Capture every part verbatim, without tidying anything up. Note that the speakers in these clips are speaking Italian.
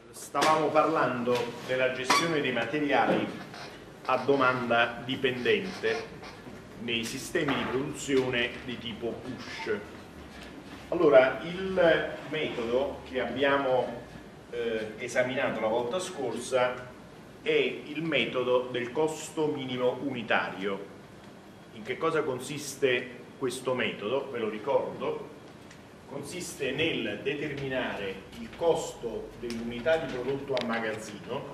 stavamo parlando della gestione dei materiali a domanda dipendente nei sistemi di produzione di tipo push. Allora, il metodo che abbiamo eh, esaminato la volta scorsa è il metodo del costo minimo unitario. In che cosa consiste questo metodo? Ve lo ricordo. Consiste nel determinare il costo dell'unità di prodotto a magazzino,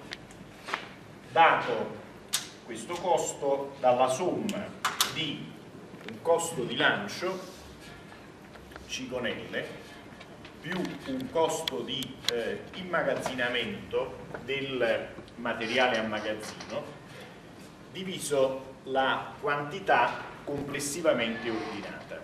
dato questo costo dalla somma di un costo di lancio, C con L, più un costo di eh, immagazzinamento del materiale a magazzino, diviso la quantità complessivamente ordinata,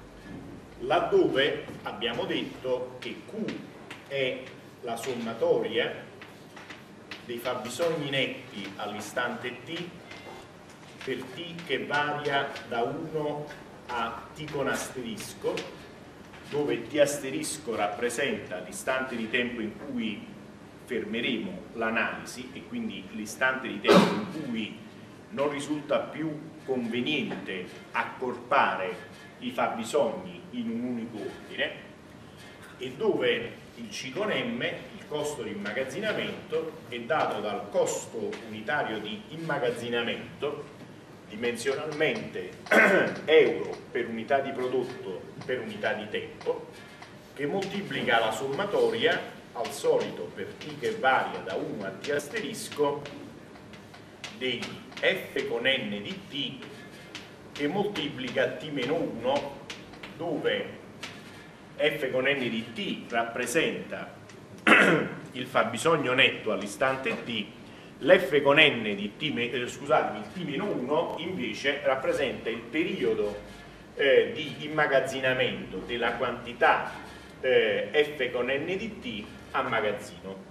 laddove abbiamo detto che Q è la sommatoria dei fabbisogni netti all'istante T per T che varia da uno a T con asterisco, dove T asterisco rappresenta l'istante di tempo in cui fermeremo l'analisi e quindi l'istante di tempo in cui non risulta più conveniente accorpare i fabbisogni in un unico ordine, e dove il C con M, il costo di immagazzinamento, è dato dal costo unitario di immagazzinamento, dimensionalmente euro per unità di prodotto per unità di tempo, che moltiplica la sommatoria, al solito per T che varia da uno a T asterisco, degli F con N di T, che moltiplica T meno uno, dove F con N di T rappresenta il fabbisogno netto all'istante T, l'F con N di T, eh, scusatemi, il T meno uno invece rappresenta il periodo eh, di immagazzinamento della quantità eh, F con N di T a magazzino.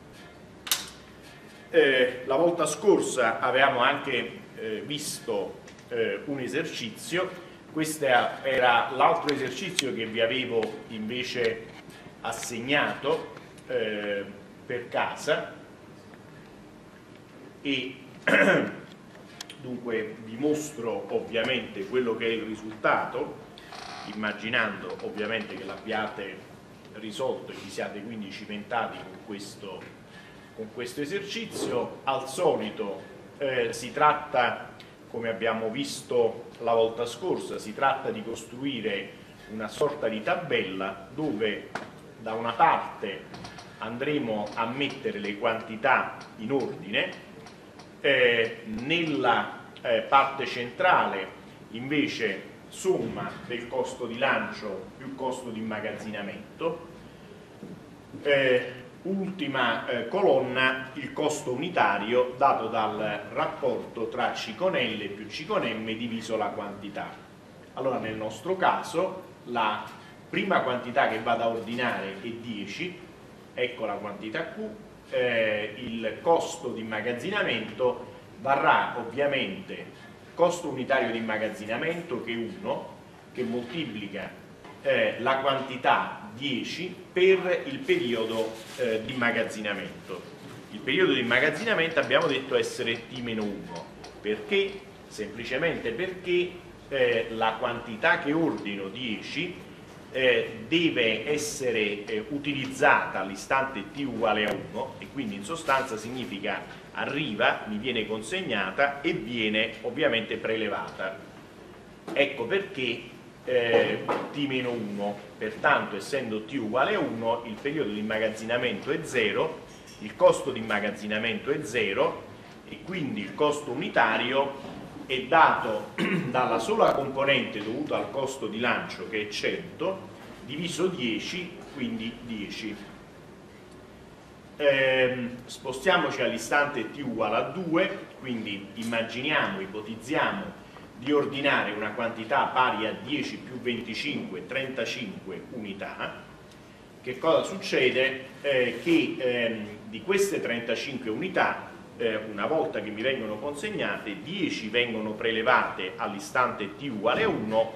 Eh, la volta scorsa avevamo anche eh, visto eh, un esercizio. Questo era l'altro esercizio che vi avevo invece assegnato eh, per casa, e dunque vi mostro ovviamente quello che è il risultato, immaginando ovviamente che l'abbiate risolto e vi siate quindi cimentati con questo, con questo esercizio. Al solito eh, si tratta, come abbiamo visto la volta scorsa, si tratta di costruire una sorta di tabella dove da una parte andremo a mettere le quantità in ordine, eh, nella eh, parte centrale invece somma del costo di lancio più costo di immagazzinamento, eh, ultima eh, colonna il costo unitario dato dal rapporto tra C con L più C con M diviso la quantità. Allora, nel nostro caso la prima quantità che vado a ordinare è dieci, ecco la quantità Q, eh, il costo di immagazzinamento varrà ovviamente costo unitario di immagazzinamento che è uno, che moltiplica eh, la quantità dieci per il periodo eh, di immagazzinamento. Il periodo di immagazzinamento abbiamo detto essere T meno uno, perché? Semplicemente perché eh, la quantità che ordino dieci eh, deve essere eh, utilizzata all'istante T uguale a uno, e quindi in sostanza significa arriva, mi viene consegnata e viene ovviamente prelevata. Ecco perché Eh, T meno uno, pertanto essendo T uguale a uno il periodo di immagazzinamento è zero, il costo di immagazzinamento è zero e quindi il costo unitario è dato dalla sola componente dovuta al costo di lancio che è cento diviso dieci, quindi dieci. Eh, spostiamoci all'istante T uguale a due, quindi immaginiamo, ipotizziamo di ordinare una quantità pari a dieci più venticinque, trentacinque unità. Che cosa succede? Eh, che ehm, di queste trentacinque unità, eh, una volta che mi vengono consegnate, dieci vengono prelevate all'istante T uguale a uno,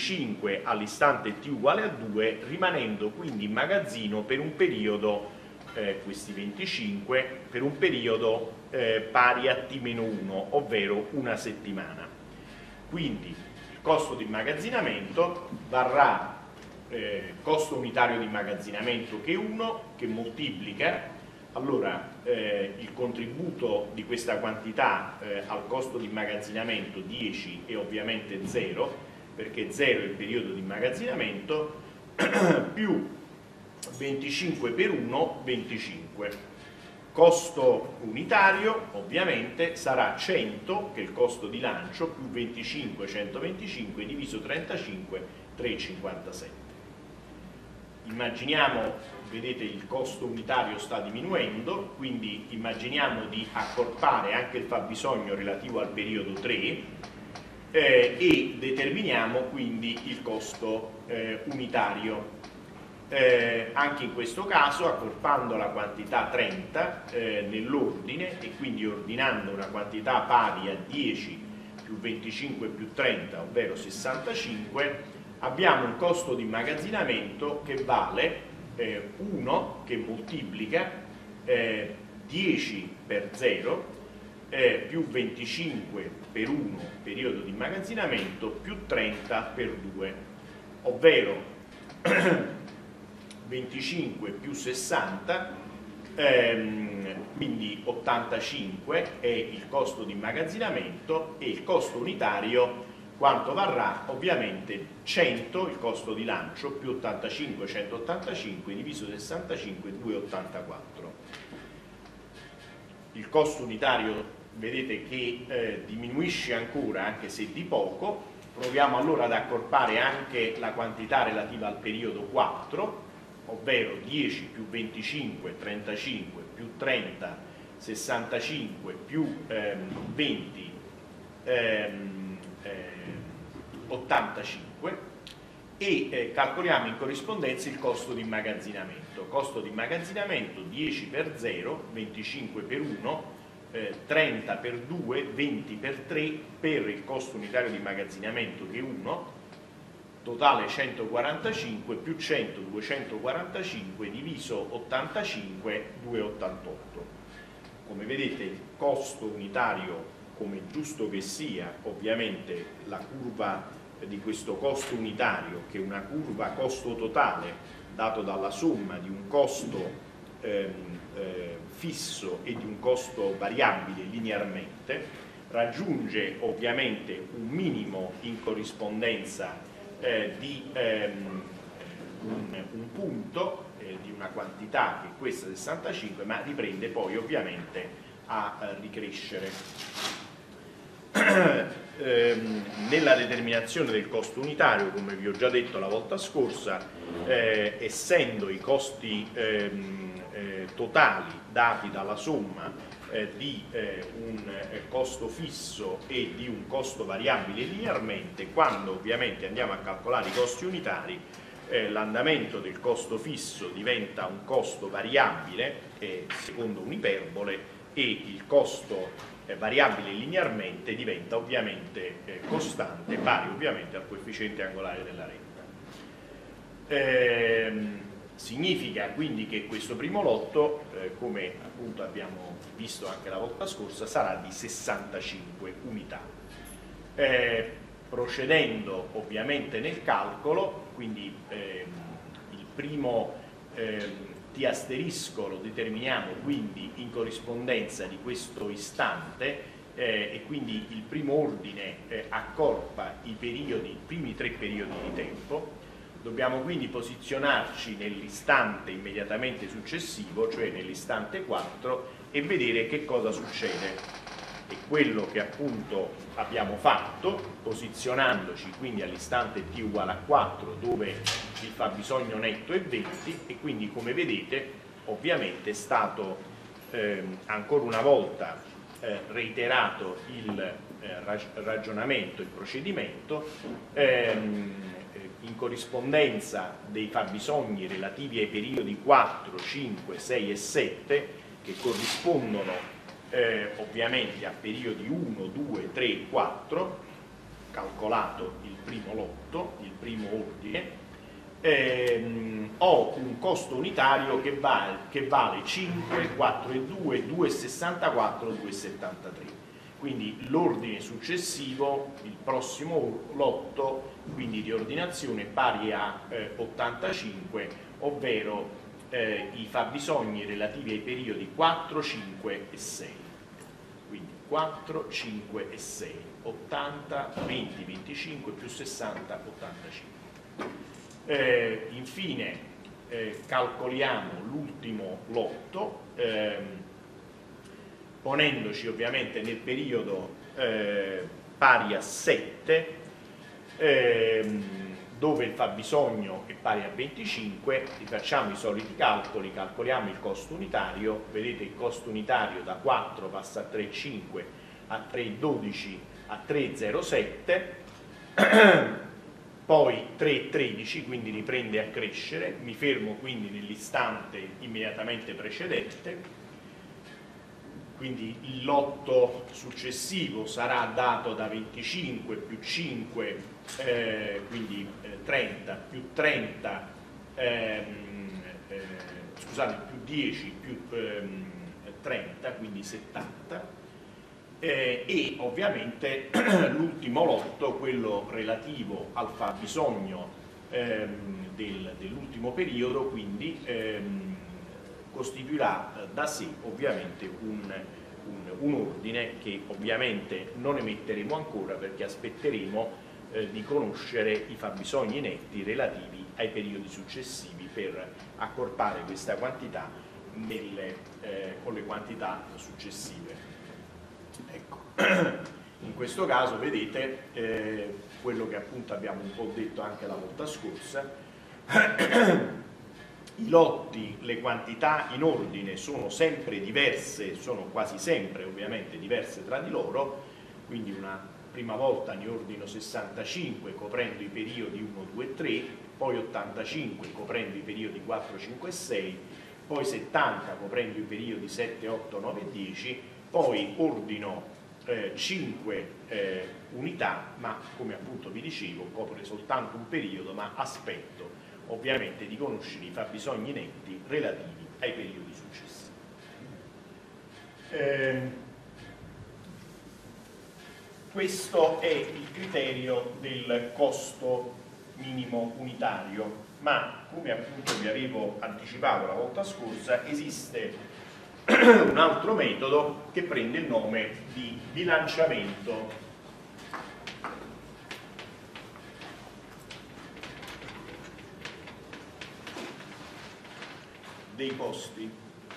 venticinque all'istante T uguale a due, rimanendo quindi in magazzino per un periodo eh, questi venticinque per un periodo eh, pari a T meno uno, ovvero una settimana. Quindi il costo di immagazzinamento varrà eh, costo unitario di immagazzinamento che è uno, che moltiplica allora eh, il contributo di questa quantità eh, al costo di immagazzinamento dieci e ovviamente zero, perché zero è il periodo di immagazzinamento, più venticinque per uno, venticinque. Costo unitario ovviamente sarà cento, che è il costo di lancio, più venticinque, centoventicinque, diviso trentacinque, tre virgola cinquantasette. Immaginiamo, vedete, il costo unitario sta diminuendo, quindi immaginiamo di accorpare anche il fabbisogno relativo al periodo tre eh, e determiniamo quindi il costo eh, unitario. Eh, anche in questo caso, accorpando la quantità trenta eh, nell'ordine e quindi ordinando una quantità pari a dieci più venticinque più trenta, ovvero sessantacinque, abbiamo un costo di immagazzinamento che vale eh, uno, che moltiplica eh, dieci per zero eh, più venticinque per uno, periodo di immagazzinamento, più trenta per due, ovvero venticinque più sessanta, ehm, quindi ottantacinque è il costo di immagazzinamento, e il costo unitario quanto varrà? Ovviamente cento, il costo di lancio, più ottantacinque, centottantacinque, diviso sessantacinque, duecentoottantaquattro. Il costo unitario vedete che eh, diminuisce ancora, anche se di poco. Proviamo allora ad accorpare anche la quantità relativa al periodo quattro, ovvero dieci più venticinque, trentacinque, più trenta, sessantacinque, più ehm, venti, ehm, eh, ottantacinque, e eh, calcoliamo in corrispondenza il costo di immagazzinamento. Costo di immagazzinamento dieci per zero, venticinque per uno, eh, trenta per due, venti per tre, per il costo unitario di immagazzinamento che è uno, totale centoquarantacinque, più cento, duecentoquarantacinque, diviso ottantacinque, duecentottantotto. Come vedete il costo unitario, come giusto che sia, ovviamente la curva di questo costo unitario, che è una curva costo totale dato dalla somma di un costo ehm, eh, fisso e di un costo variabile linearmente, raggiunge ovviamente un minimo in corrispondenza eh, di ehm, un, un punto eh, di una quantità che è questa sessantacinque, ma riprende poi ovviamente a, a ricrescere. Nella determinazione del costo unitario, come vi ho già detto la volta scorsa, eh, essendo i costi ehm, eh, totali dati dalla somma eh, di eh, un eh, costo fisso e di un costo variabile linearmente, quando ovviamente andiamo a calcolare i costi unitari, eh, l'andamento del costo fisso diventa un costo variabile eh, secondo un'iperbole, e il costo eh, variabile linearmente diventa ovviamente eh, costante, pari ovviamente al coefficiente angolare della retta. Ehm, significa quindi che questo primo lotto, eh, come appunto abbiamo visto anche la volta scorsa, sarà di sessantacinque unità. Eh, procedendo ovviamente nel calcolo, quindi ehm, il primo ehm, T asterisco lo determiniamo quindi in corrispondenza di questo istante, eh, e quindi il primo ordine eh, accorpa i periodi, i primi tre periodi di tempo. Dobbiamo quindi posizionarci nell'istante immediatamente successivo, cioè nell'istante quattro, e vedere che cosa succede. E quello che appunto abbiamo fatto, posizionandoci quindi all'istante t uguale a quattro, dove il fabbisogno netto è venti, e quindi come vedete ovviamente è stato ehm, ancora una volta eh, reiterato il eh, ragionamento, il procedimento, ehm, in corrispondenza dei fabbisogni relativi ai periodi quattro, cinque, sei e sette, che corrispondono Eh, ovviamente a periodi uno, due, tre e quattro, calcolato il primo lotto, il primo ordine, ehm, ho un costo unitario che vale, che vale cinque, quattro virgola due, due virgola sessantaquattro, due virgola settantatré. Quindi l'ordine successivo, il prossimo lotto, quindi di ordinazione pari a eh, ottantacinque, ovvero eh, i fabbisogni relativi ai periodi quattro, cinque e sei. Quindi quattro, cinque e sei, ottanta, venti, venticinque più sessanta, ottantacinque. Eh, infine eh, calcoliamo l'ultimo lotto, ehm, ponendoci ovviamente nel periodo eh, pari a sette, ehm, dove il fabbisogno è pari a venticinque, rifacciamo i soliti calcoli, calcoliamo il costo unitario, vedete il costo unitario da quattro passa a tre virgola cinque, a tre virgola dodici, a tre virgola zero sette, poi tre virgola tredici, quindi riprende a crescere, mi fermo quindi nell'istante immediatamente precedente. Quindi il lotto successivo sarà dato da venticinque più cinque, eh, quindi eh, trenta, più trenta, ehm, eh, scusate, più dieci, più ehm, trenta, quindi settanta, eh, e ovviamente l'ultimo lotto, quello relativo al fabbisogno ehm, del, dell'ultimo periodo, quindi ehm, costituirà da sé ovviamente un, un, un ordine che ovviamente non emetteremo ancora perché aspetteremo eh, di conoscere i fabbisogni netti relativi ai periodi successivi per accorpare questa quantità nelle, eh, con le quantità successive. Ecco. In questo caso vedete eh, quello che appunto abbiamo un po' detto anche la volta scorsa. I lotti, le quantità in ordine sono sempre diverse, sono quasi sempre ovviamente diverse tra di loro, quindi una prima volta ne ordino sessantacinque coprendo i periodi uno, due, tre, poi ottantacinque coprendo i periodi quattro, cinque e sei, poi settanta coprendo i periodi sette, otto, nove e dieci, poi ordino eh, cinque eh, unità, ma come appunto vi dicevo copre soltanto un periodo, ma aspetto ovviamente di conoscere i fabbisogni netti relativi ai periodi successivi. Eh, questo è il criterio del costo minimo unitario, ma come appunto vi avevo anticipato la volta scorsa, esiste un altro metodo che prende il nome di bilanciamento dei costi.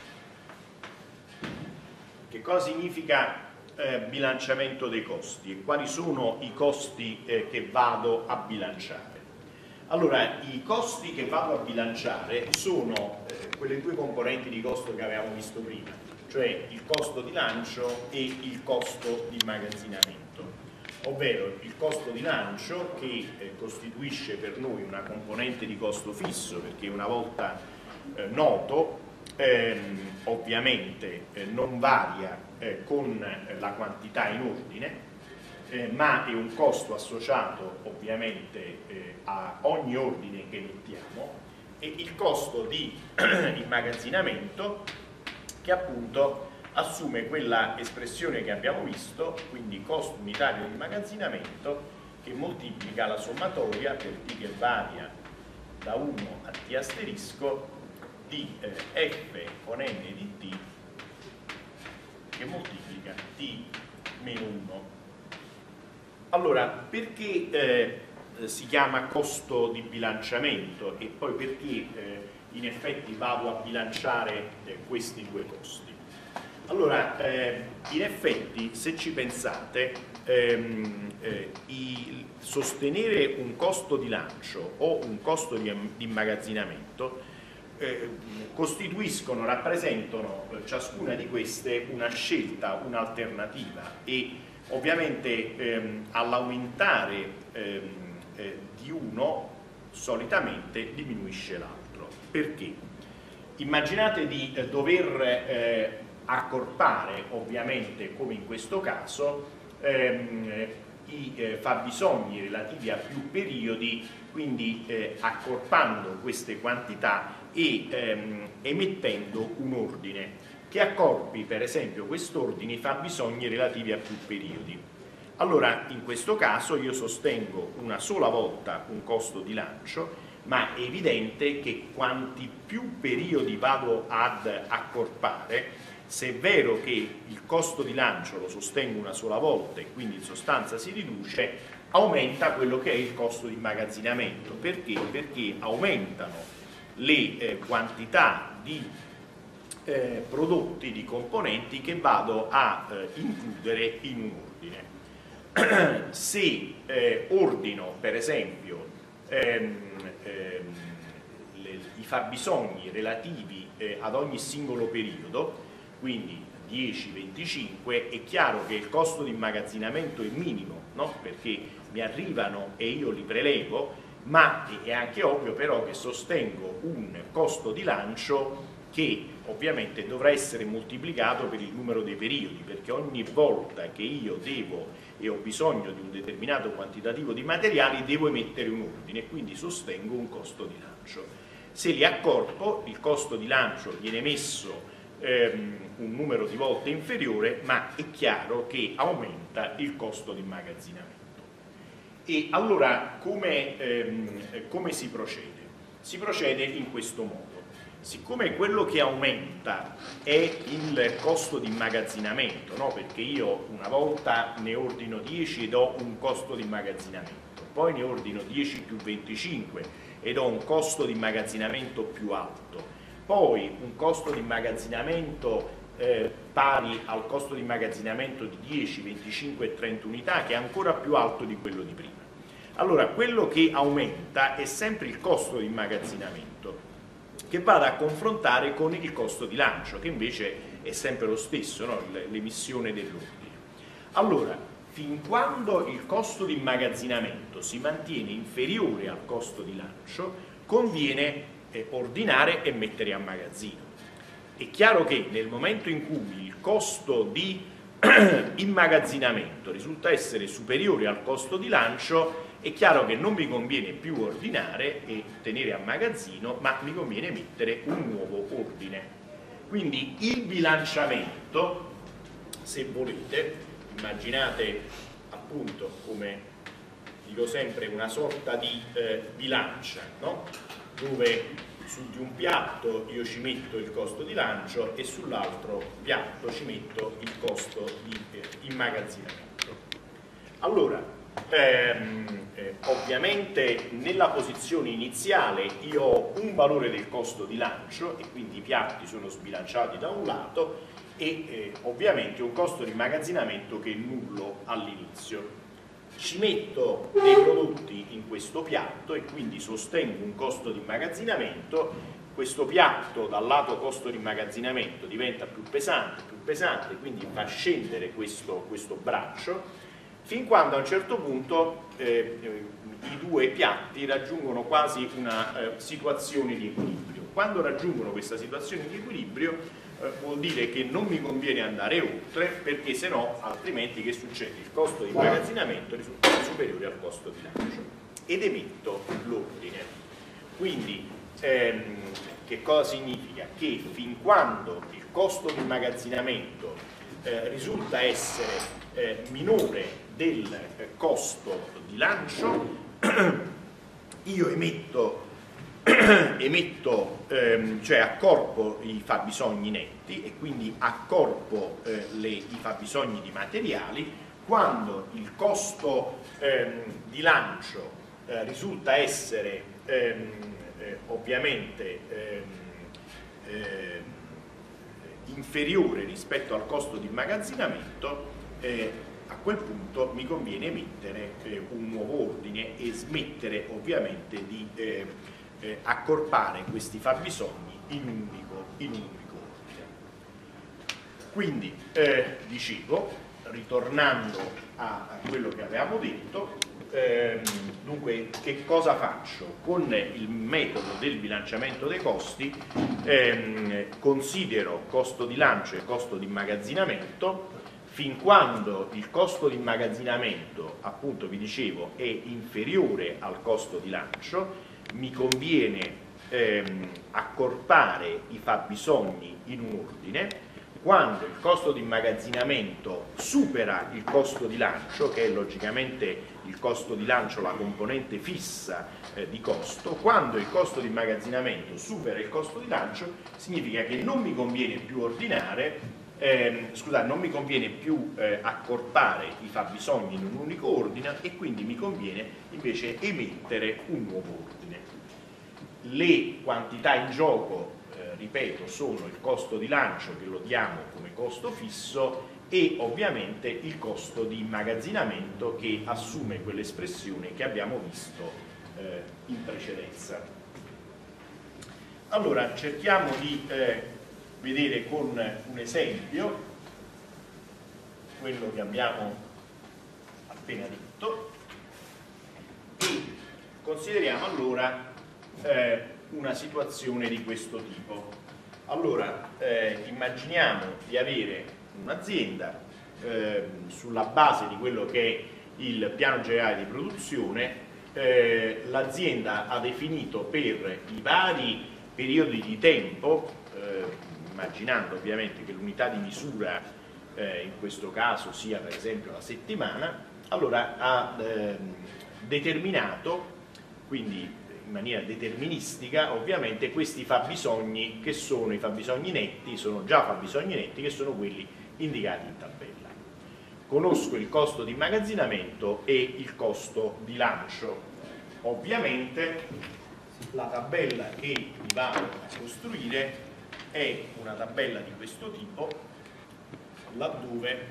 Che cosa significa eh, bilanciamento dei costi e quali sono i costi eh, che vado a bilanciare? Allora, i costi che vado a bilanciare sono eh, quelle due componenti di costo che avevamo visto prima, cioè il costo di lancio e il costo di immagazzinamento, ovvero il costo di lancio che eh, costituisce per noi una componente di costo fisso, perché una volta Eh, noto, ehm, ovviamente eh, non varia eh, con la quantità in ordine, eh, ma è un costo associato ovviamente eh, a ogni ordine che mettiamo, e il costo di immagazzinamento che appunto assume quella espressione che abbiamo visto, quindi costo unitario di immagazzinamento che moltiplica la sommatoria per t che varia da uno a t asterisco di eh, f con n di t che moltiplica t meno uno. Allora, perché eh, si chiama costo di bilanciamento e poi perché eh, in effetti vado a bilanciare eh, questi due costi? Allora, eh, in effetti, se ci pensate, ehm, eh, il sostenere un costo di lancio o un costo di, di immagazzinamento Eh, costituiscono, rappresentano eh, ciascuna di queste una scelta, un'alternativa, e ovviamente ehm, all'aumentare ehm, eh, di uno solitamente diminuisce l'altro. Perché? Immaginate di eh, dover eh, accorpare, ovviamente come in questo caso, ehm, i eh, fabbisogni relativi a più periodi, quindi eh, accorpando queste quantità e ehm, emettendo un ordine che accorpi per esempio quest'ordine i fabbisogni relativi a più periodi. Allora in questo caso io sostengo una sola volta un costo di lancio, ma è evidente che quanti più periodi vado ad accorpare, se è vero che il costo di lancio lo sostengo una sola volta e quindi in sostanza si riduce, aumenta quello che è il costo di immagazzinamento. Perché? Perché aumentano le eh, quantità di eh, prodotti, di componenti che vado a eh, includere in un ordine. Se eh, ordino per esempio ehm, ehm, le, i fabbisogni relativi eh, ad ogni singolo periodo, quindi dieci, venticinque, è chiaro che il costo di immagazzinamento è minimo, no? Perché mi arrivano e io li prelevo, ma è anche ovvio però che sostengo un costo di lancio che ovviamente dovrà essere moltiplicato per il numero dei periodi, perché ogni volta che io devo e ho bisogno di un determinato quantitativo di materiali devo emettere un ordine e quindi sostengo un costo di lancio. Se li accorpo, il costo di lancio viene messo ehm, un numero di volte inferiore, ma è chiaro che aumenta il costo di immagazzinamento. E allora come, ehm, come si procede? Si procede in questo modo. Siccome quello che aumenta è il costo di immagazzinamento, no? Perché io una volta ne ordino dieci ed ho un costo di immagazzinamento, poi ne ordino dieci più venticinque ed ho un costo di immagazzinamento più alto, poi un costo di immagazzinamento eh, pari al costo di immagazzinamento di dieci, venticinque e trenta unità, che è ancora più alto di quello di prima. Allora quello che aumenta è sempre il costo di immagazzinamento, che vado a confrontare con il costo di lancio, che invece è sempre lo stesso, no? L'emissione dell'ordine. Allora, fin quando il costo di immagazzinamento si mantiene inferiore al costo di lancio, conviene eh, ordinare e mettere a magazzino. È chiaro che nel momento in cui il costo di immagazzinamento risulta essere superiore al costo di lancio, è chiaro che non mi conviene più ordinare e tenere a magazzino, ma mi conviene mettere un nuovo ordine. Quindi il bilanciamento, se volete, immaginate appunto, come dico sempre, una sorta di eh, bilancia, no? Dove su di un piatto io ci metto il costo di lancio e sull'altro piatto ci metto il costo di eh, immagazzinamento. Allora, Ehm, eh, ovviamente nella posizione iniziale io ho un valore del costo di lancio e quindi i piatti sono sbilanciati da un lato e eh, ovviamente un costo di immagazzinamento che è nullo all'inizio. Ci metto dei prodotti in questo piatto e quindi sostengo un costo di immagazzinamento. Questo piatto dal lato costo di immagazzinamento diventa più pesante, più pesante, quindi fa scendere questo, questo braccio, fin quando a un certo punto eh, i due piatti raggiungono quasi una eh, situazione di equilibrio. Quando raggiungono questa situazione di equilibrio eh, vuol dire che non mi conviene andare oltre, perché se no altrimenti che succede? Il costo di immagazzinamento risulta superiore al costo di lancio ed emetto l'ordine. Quindi ehm, che cosa significa? Che fin quando il costo di immagazzinamento eh, risulta essere eh, minore del eh, costo di lancio, io emetto, emetto ehm, cioè accorpo i fabbisogni netti e quindi accorpo eh, le, i fabbisogni di materiali. Quando il costo ehm, di lancio eh, risulta essere ehm, eh, ovviamente ehm, eh, inferiore rispetto al costo di immagazzinamento, eh, a quel punto mi conviene emettere eh, un nuovo ordine e smettere ovviamente di eh, eh, accorpare questi fabbisogni in un unico, in un unico ordine. Quindi, eh, dicevo, ritornando a, a quello che avevamo detto, ehm, dunque che cosa faccio? Con il metodo del bilanciamento dei costi ehm, considero costo di lancio e costo di immagazzinamento fin quando il costo di immagazzinamento, appunto vi dicevo, è inferiore al costo di lancio, mi conviene ehm, accorpare i fabbisogni in un ordine. Quando il costo di immagazzinamento supera il costo di lancio, che è logicamente il costo di lancio la componente fissa eh, di costo, quando il costo di immagazzinamento supera il costo di lancio, significa che non mi conviene più ordinare, ehm, scusate, non mi conviene più eh, accorpare i fabbisogni in un unico ordine e quindi mi conviene invece emettere un nuovo ordine. Le quantità in gioco, eh, ripeto, sono il costo di lancio, che lo diamo come costo fisso, e ovviamente il costo di immagazzinamento, che assume quell'espressione che abbiamo visto eh, in precedenza. Allora, cerchiamo di eh, vedere con un esempio quello che abbiamo appena detto e consideriamo allora eh, una situazione di questo tipo. Allora, eh, immaginiamo di avere un'azienda eh, sulla base di quello che è il piano generale di produzione. eh, l'azienda ha definito per i vari periodi di tempo, eh, immaginando ovviamente che l'unità di misura eh, in questo caso sia per esempio la settimana, allora ha eh, determinato, quindi in maniera deterministica, ovviamente questi fabbisogni, che sono i fabbisogni netti, sono già fabbisogni netti, che sono quelli indicati in tabella. Conosco il costo di immagazzinamento e il costo di lancio. Ovviamente la tabella che mi vado a costruire è una tabella di questo tipo, laddove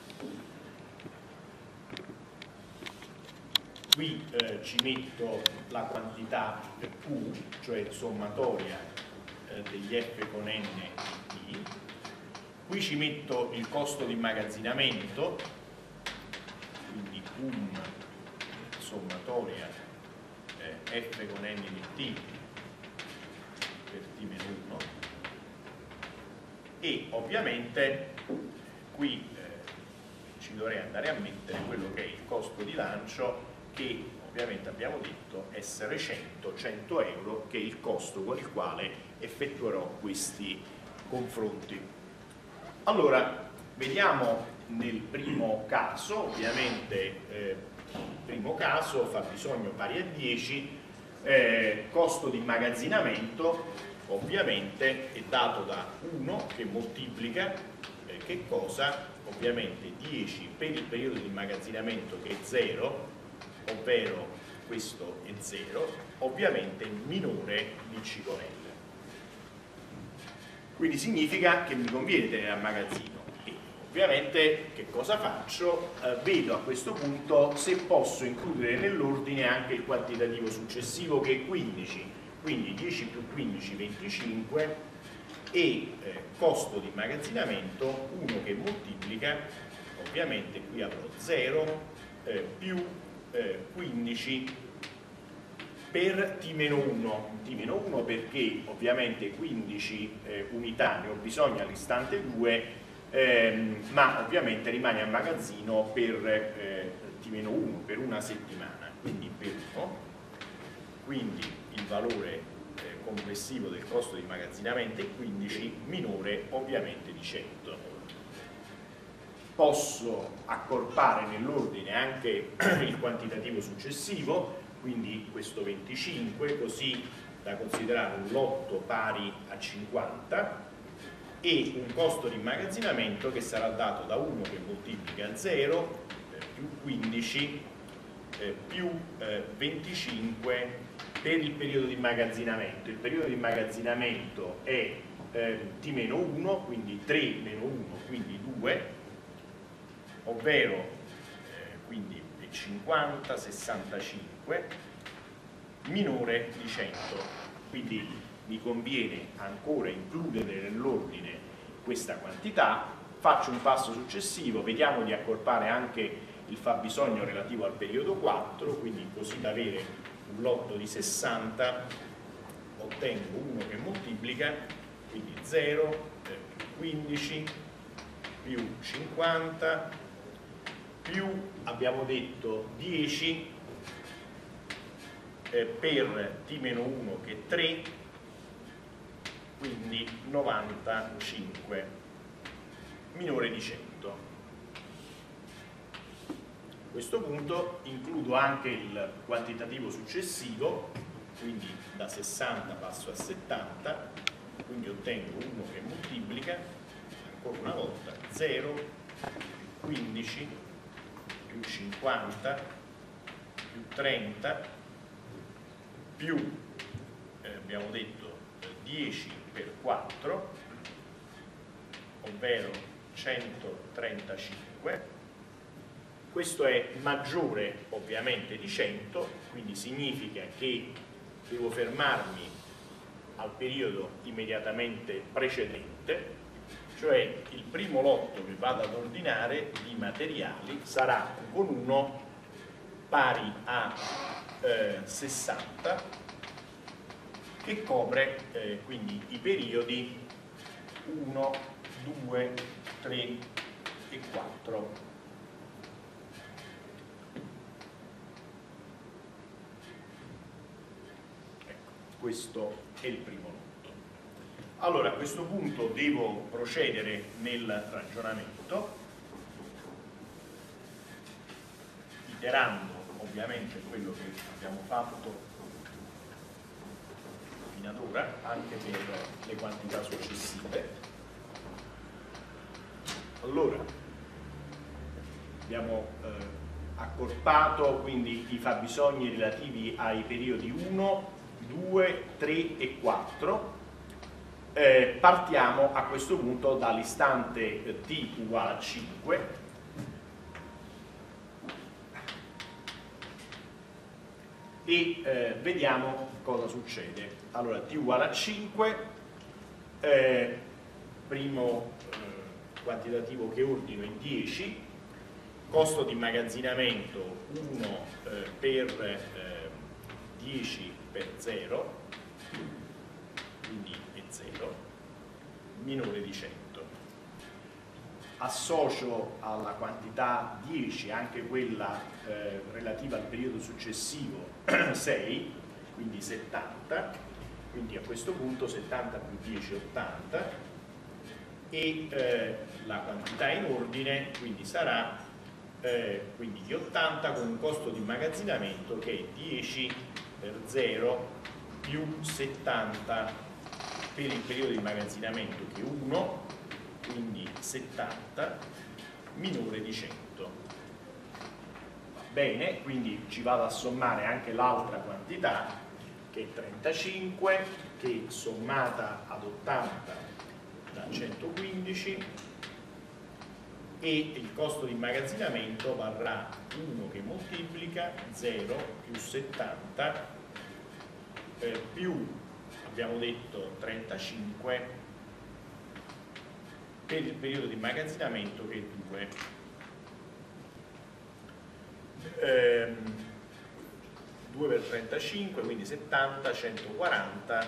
qui eh, ci metto la quantità Q, cioè sommatoria eh, degli F con N e T. Qui ci metto il costo di immagazzinamento, quindi cum sommatoria eh, F con N di T per T meno uno, e ovviamente qui eh, ci dovrei andare a mettere quello che è il costo di lancio, che ovviamente abbiamo detto essere cento euro, che è il costo con il quale effettuerò questi confronti. Allora, vediamo nel primo caso, ovviamente eh, primo caso, fabbisogno pari a dieci, eh, costo di immagazzinamento ovviamente è dato da uno che moltiplica eh, che cosa? Ovviamente dieci per il periodo di immagazzinamento, che è zero, ovvero questo è zero, ovviamente minore di C con L. Quindi significa che mi conviene tenere a magazzino. E ovviamente che cosa faccio? Eh, vedo a questo punto se posso includere nell'ordine anche il quantitativo successivo, che è quindici, quindi dieci più quindici, venticinque, e eh, costo di immagazzinamento uno che moltiplica, ovviamente qui avrò zero eh, più quindici per T meno uno, T meno uno perché ovviamente quindici eh, unità ne ho bisogno all'istante due, ehm, ma ovviamente rimane a magazzino per eh, T meno uno, per una settimana, quindi per uno, quindi il valore eh, complessivo del costo di immagazzinamento è quindici, minore ovviamente di cento. Posso accorpare nell'ordine anche il quantitativo successivo, quindi questo venticinque, così da considerare un lotto pari a cinquanta, e un costo di immagazzinamento che sarà dato da uno che moltiplica zero eh, più quindici eh, più eh, venticinque per il periodo di immagazzinamento. Il periodo di immagazzinamento è eh, T meno uno, quindi tre meno uno, quindi due, ovvero eh, quindi cinquanta, sessantacinque, minore di cento. Quindi mi conviene ancora includere nell'ordine questa quantità. Faccio un passo successivo, vediamo di accorpare anche il fabbisogno relativo al periodo quattro, quindi così da avere un lotto di sessanta ottengo uno che moltiplica, quindi zero, quindici, più cinquanta più, abbiamo detto, dieci eh, per t meno uno che è tre, quindi novantacinque minore di cento. A questo punto includo anche il quantitativo successivo, quindi da sessanta passo a settanta, quindi ottengo uno che moltiplica, ancora una volta, zero, più quindici, più cinquanta, più trenta, più, eh, abbiamo detto, dieci per quattro, ovvero centotrentacinque. Questo è maggiore ovviamente di cento, quindi significa che devo fermarmi al periodo immediatamente precedente, cioè il primo lotto che vado ad ordinare di materiali sarà con uno pari a eh, sessanta, che copre eh, quindi i periodi uno, due, tre e quattro. Questo è il primo lotto. Allora, a questo punto devo procedere nel ragionamento, iterando ovviamente quello che abbiamo fatto fino ad ora, anche per le quantità successive. Allora, abbiamo eh, accorpato quindi i fabbisogni relativi ai periodi uno, due, tre e quattro. Eh, partiamo a questo punto dall'istante eh, t uguale a cinque e eh, vediamo cosa succede. Allora, t uguale a cinque, eh, primo eh, quantitativo che ordino è dieci, costo di immagazzinamento uno eh, per eh, dieci per zero, quindi è zero, minore di cento. Associo alla quantità dieci anche quella eh, relativa al periodo successivo sei, quindi settanta, quindi a questo punto settanta più dieci è ottanta, e eh, la quantità in ordine quindi sarà eh, quindi di ottanta con un costo di immagazzinamento che è dieci per zero più settanta per il periodo di immagazzinamento che è uno, quindi settanta minore di cento. Va bene, quindi ci vado a sommare anche l'altra quantità che è trentacinque, che sommata ad ottanta da centoquindici, e il costo di immagazzinamento varrà uno che moltiplica zero più settanta eh, più, abbiamo detto, trentacinque per il periodo di immagazzinamento che è due. Ehm, due per trentacinque, quindi settanta, centoquaranta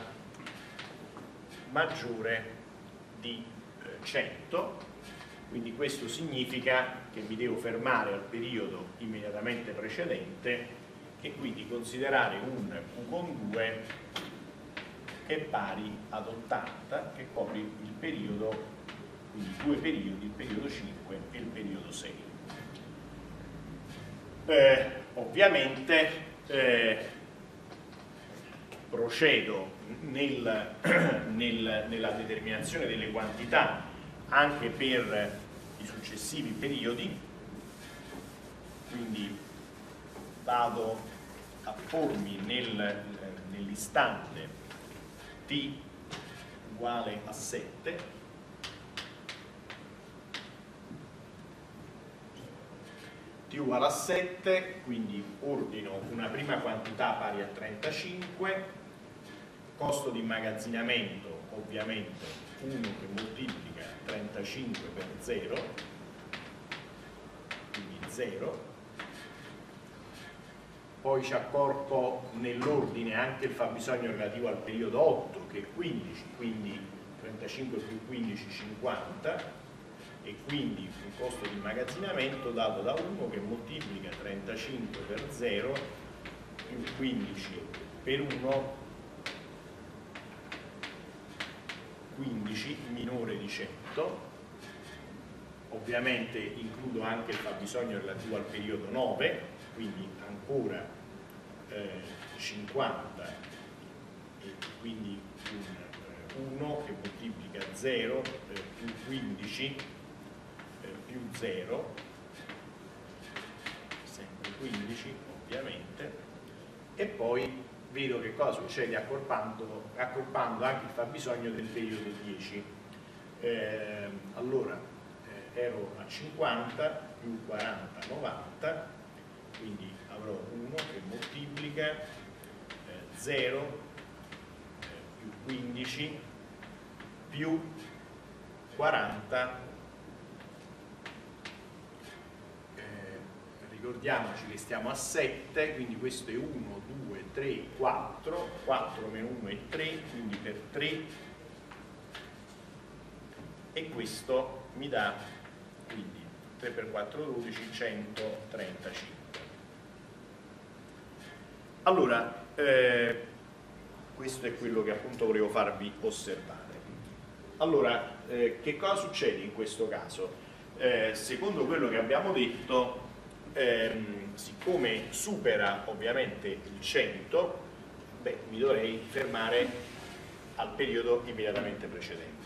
maggiore di eh, cento. Quindi questo significa che mi devo fermare al periodo immediatamente precedente e quindi considerare un Q con due che è pari ad ottanta, che copre il periodo, quindi due periodi, il periodo cinque e il periodo sei. Eh, ovviamente eh, procedo nel, nel, nella determinazione delle quantità anche per i successivi periodi, quindi vado a pormi nel, nell'istante t uguale a sette, t uguale a sette, quindi ordino una prima quantità pari a trentacinque, costo di immagazzinamento ovviamente uno che moltiplica trentacinque per zero, quindi zero, poi ci accorpo nell'ordine anche il fabbisogno relativo al periodo otto che è quindici, quindi trentacinque più quindici, cinquanta, e quindi un costo di immagazzinamento dato da uno che moltiplica trentacinque per zero più quindici per uno, quindici minore di cento. Ovviamente includo anche il fabbisogno relativo al periodo nove, quindi ancora eh, cinquanta e quindi un uno che moltiplica zero eh, più quindici eh, più zero, sempre quindici ovviamente, e poi vedo che cosa succede accorpando, accorpando anche il fabbisogno del periodo dieci. Eh, allora eh, ero a cinquanta più quaranta, novanta, quindi avrò uno che moltiplica eh, zero eh, più quindici più quaranta, eh, ricordiamoci che stiamo a sette, quindi questo è uno, due, tre, quattro, quattro meno uno è tre, quindi per tre, e questo mi dà quindi tre per quattro, dodici, centotrentacinque. Allora, eh, questo è quello che appunto volevo farvi osservare. Allora, eh, che cosa succede in questo caso? Eh, secondo quello che abbiamo detto, ehm, siccome supera ovviamente il cento, beh, mi dovrei fermare al periodo immediatamente precedente.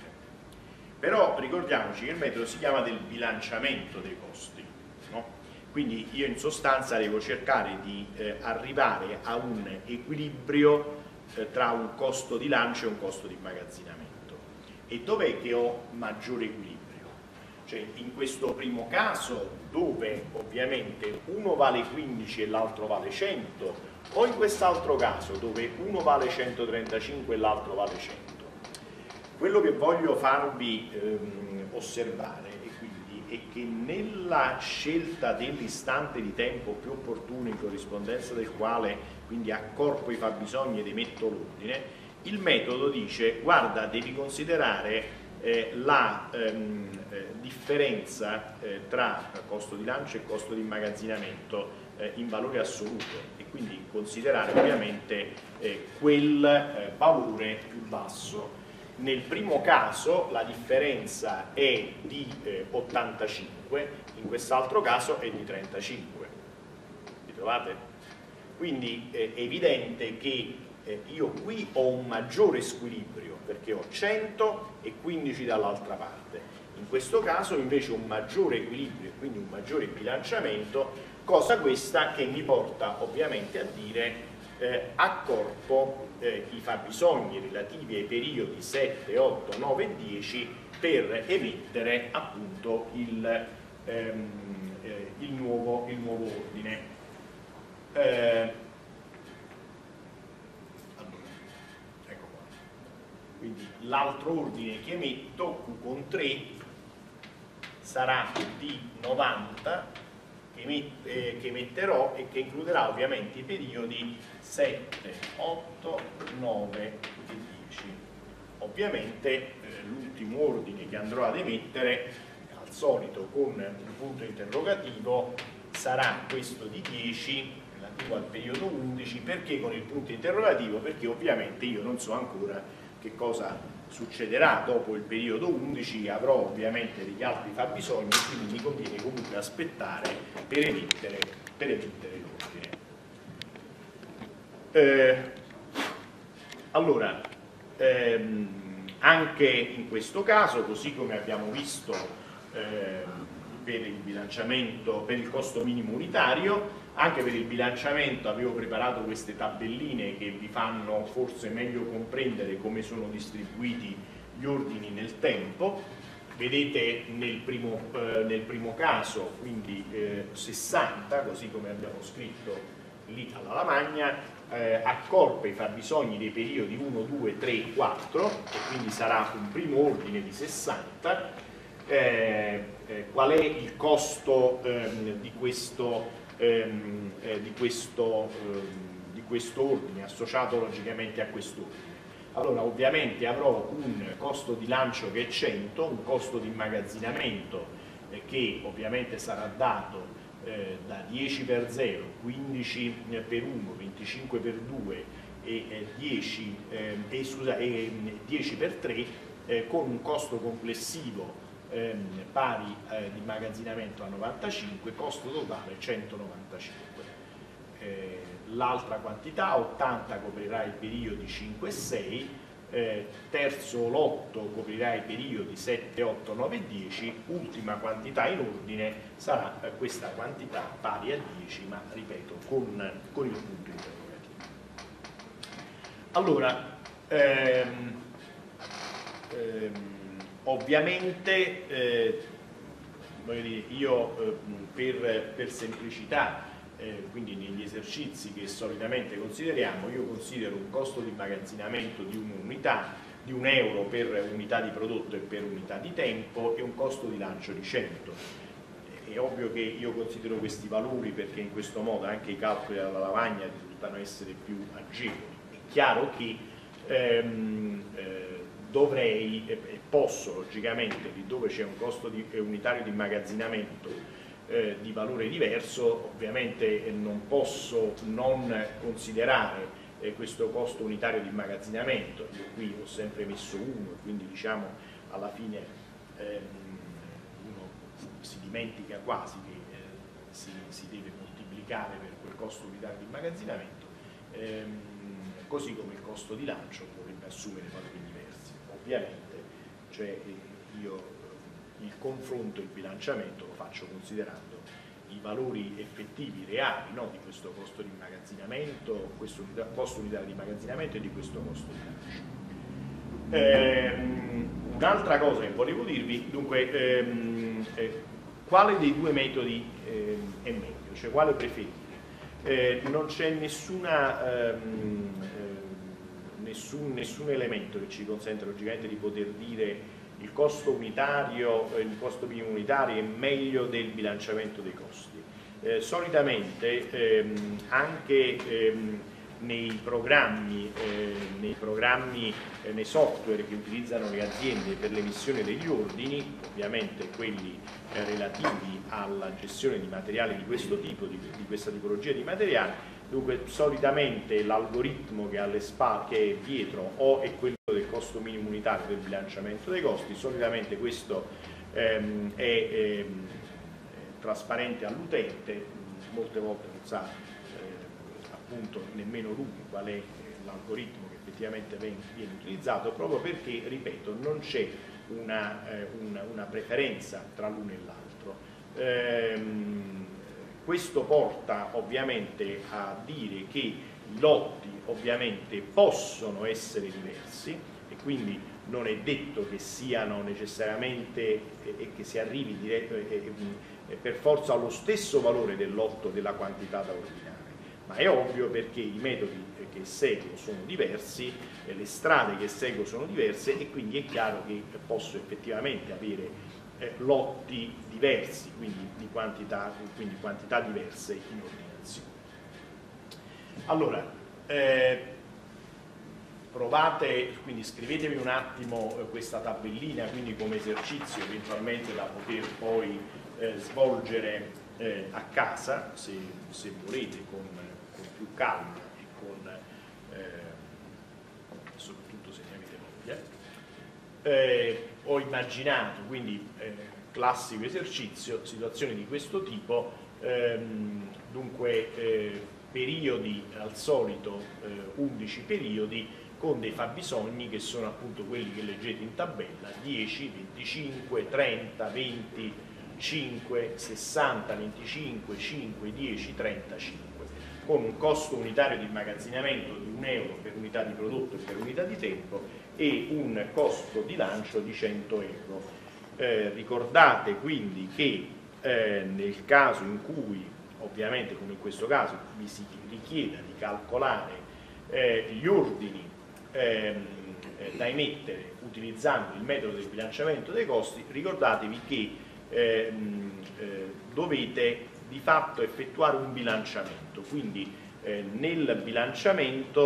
Però ricordiamoci che il metodo si chiama del bilanciamento dei costi, no? Quindi io in sostanza devo cercare di eh, arrivare a un equilibrio eh, tra un costo di lancio e un costo di immagazzinamento. E dov'è che ho maggiore equilibrio? Cioè in questo primo caso, dove ovviamente uno vale quindici e l'altro vale cento, o in quest'altro caso dove uno vale centotrentacinque e l'altro vale cento. Quello che voglio farvi ehm, osservare e quindi è che nella scelta dell'istante di tempo più opportuno, in corrispondenza del quale quindi accorpo i fabbisogni ed emetto l'ordine, il metodo dice: guarda, devi considerare eh, la ehm, eh, differenza eh, tra costo di lancio e costo di immagazzinamento eh, in valore assoluto, e quindi considerare ovviamente eh, quel eh, valore più basso. Nel primo caso la differenza è di eh, ottantacinque, in quest'altro caso è di trentacinque. Vi trovate? Quindi eh, è evidente che eh, io qui ho un maggiore squilibrio perché ho cento e quindici dall'altra parte. In questo caso invece un maggiore equilibrio e quindi un maggiore bilanciamento, cosa questa che mi porta ovviamente a dire eh, accorpo eh, i fabbisogni relativi ai periodi sette, otto, nove e dieci per emettere appunto il, ehm, eh, il, nuovo, il nuovo ordine. Eh, allora, ecco qua. Quindi l'altro ordine che emetto, Q con tre, sarà di novanta, che, met, eh, che emetterò e che includerà ovviamente i periodi sette, otto, nove e dieci. Ovviamente eh, l'ultimo ordine che andrò ad emettere, al solito con un punto interrogativo, sarà questo di dieci relativo al periodo undici. Perché con il punto interrogativo? Perché ovviamente io non so ancora che cosa succederà dopo il periodo undici, avrò ovviamente degli altri fabbisogni, quindi mi conviene comunque aspettare per emettere, per emettere l'ordine. Eh, allora, ehm, anche in questo caso, così come abbiamo visto eh, per il bilanciamento, per il costo minimo unitario, anche per il bilanciamento avevo preparato queste tabelline che vi fanno forse meglio comprendere come sono distribuiti gli ordini nel tempo. Vedete nel primo, eh, nel primo caso, quindi eh, sessanta, così come abbiamo scritto lì alla lavagna, eh, accorpa i fabbisogni dei periodi uno, due, tre, quattro, e quindi sarà un primo ordine di sessanta. Eh, eh, qual è il costo ehm, di questo Eh, di, questo, eh, di questo ordine, associato logicamente a quest'ordine? Allora, ovviamente avrò un costo di lancio che è cento, un costo di immagazzinamento eh, che ovviamente sarà dato eh, da dieci per zero, quindici per uno, venticinque per due e, eh, dieci, eh, e, scusa, e dieci per tre, eh, con un costo complessivo eh, pari eh, di immagazzinamento a novantacinque, costo totale centonovantacinque. Eh, l'altra quantità, ottanta, coprirà i periodi cinque e sei, eh, terzo lotto coprirà i periodi sette, otto, nove e dieci, ultima quantità in ordine sarà eh, questa quantità pari a dieci, ma ripeto con, con il punto interrogativo. Allora, ehm, ehm, ovviamente eh, voglio dire, io eh, per, per semplicità, Eh, quindi negli esercizi che solitamente consideriamo, io considero un costo di immagazzinamento di un'unità, di un euro per unità di prodotto e per unità di tempo, e un costo di lancio di cento. È ovvio che io considero questi valori perché in questo modo anche i calcoli alla lavagna risultano essere più agevoli. È chiaro che ehm, eh, dovrei e eh, posso logicamente, lì dove c'è un costo di, eh, unitario di immagazzinamento Eh, di valore diverso, ovviamente eh, non posso non considerare eh, questo costo unitario di immagazzinamento. Io qui ho sempre messo uno, quindi diciamo alla fine ehm, uno si dimentica quasi che eh, si, si deve moltiplicare per quel costo unitario di immagazzinamento, ehm, così come il costo di lancio dovrebbe assumere valori diversi. Ovviamente cioè, io il confronto, il bilanciamento lo faccio considerando i valori effettivi reali, no, di questo costo di immagazzinamento, questo unità, costo unitario di immagazzinamento e di questo costo di lancio. Ehm, un'altra cosa che volevo dirvi, dunque, ehm, eh, quale dei due metodi ehm, è meglio, cioè quale preferire? Eh, non c'è nessuna ehm, eh, nessun, nessun elemento che ci consente logicamente di poter dire il costo unitario, il costo minimo unitario è meglio del bilanciamento dei costi. Eh, solitamente ehm, anche ehm, nei programmi, eh, nei, programmi eh, nei software che utilizzano le aziende per l'emissione degli ordini, ovviamente quelli eh, relativi alla gestione di materiali di questo tipo, di, di questa tipologia di materiali, dunque solitamente l'algoritmo che, alle spa, che è dietro o è quello del costo minimo unitario del bilanciamento dei costi, solitamente questo ehm, è ehm, trasparente all'utente, molte volte non sa eh, appunto nemmeno lui qual è l'algoritmo che effettivamente viene utilizzato, proprio perché, ripeto, non c'è una, eh, una, una preferenza tra l'uno e l'altro. Ehm, Questo porta ovviamente a dire che i lotti ovviamente possono essere diversi e quindi non è detto che siano necessariamente e eh, che si arrivi diretto, eh, eh, per forza allo stesso valore del lotto della quantità da ordinare, ma è ovvio perché i metodi che seguo sono diversi, eh, le strade che seguo sono diverse e quindi è chiaro che posso effettivamente avere Eh, lotti diversi, quindi di quantità, quindi quantità diverse in ordinazione. Allora, eh, provate, quindi scrivetevi un attimo eh, questa tabellina, quindi come esercizio eventualmente da poter poi eh, svolgere eh, a casa, se, se volete, con, con più calma e con, eh, soprattutto se ne avete voglia. Eh, ho immaginato, quindi eh, classico esercizio, situazioni di questo tipo, ehm, dunque eh, periodi al solito eh, undici periodi con dei fabbisogni che sono appunto quelli che leggete in tabella, dieci, venticinque, trenta, venti, cinque, sessanta, venticinque, cinque, dieci, trentacinque, con un costo unitario di immagazzinamento di un euro per unità di prodotto e per unità di tempo e un costo di lancio di cento euro. Eh, ricordate quindi che eh, nel caso in cui, ovviamente come in questo caso, vi si richieda di calcolare eh, gli ordini ehm, eh, da emettere utilizzando il metodo del bilanciamento dei costi, ricordatevi che ehm, eh, dovete di fatto effettuare un bilanciamento, quindi eh, nel bilanciamento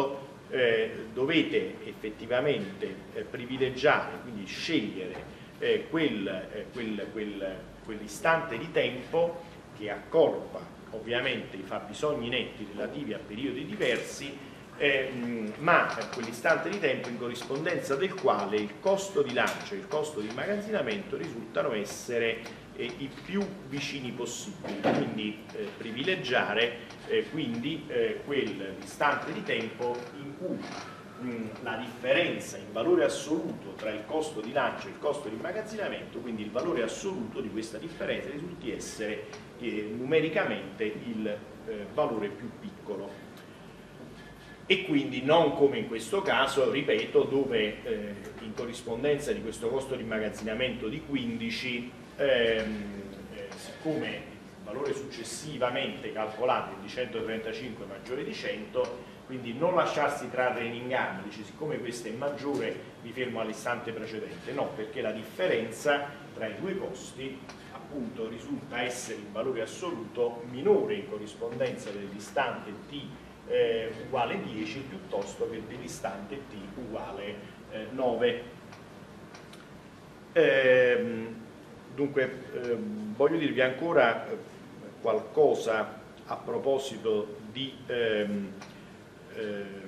eh, dovete effettivamente eh, privilegiare, quindi scegliere eh, quel, eh, quel, quel, quell'istante di tempo che accorpa ovviamente i fabbisogni netti relativi a periodi diversi, Eh, ma quell'istante di tempo in corrispondenza del quale il costo di lancio e il costo di immagazzinamento risultano essere eh, i più vicini possibili, quindi eh, privilegiare eh, quindi eh, quell'istante di tempo in cui mh, la differenza in valore assoluto tra il costo di lancio e il costo di immagazzinamento, quindi il valore assoluto di questa differenza, risulti essere eh, numericamente il eh, valore più piccolo. E quindi non come in questo caso, ripeto, dove eh, in corrispondenza di questo costo di immagazzinamento di quindici, ehm, eh, siccome il valore successivamente calcolato è di centotrentacinque maggiore di cento, quindi non lasciarsi trarre in inganno, dice siccome questo è maggiore mi fermo all'istante precedente, no, perché la differenza tra i due costi appunto risulta essere in valore assoluto minore in corrispondenza dell'istante t Eh, uguale dieci piuttosto che dell'istante t uguale eh, nove. Eh, dunque eh, voglio dirvi ancora qualcosa a proposito di ehm, ehm,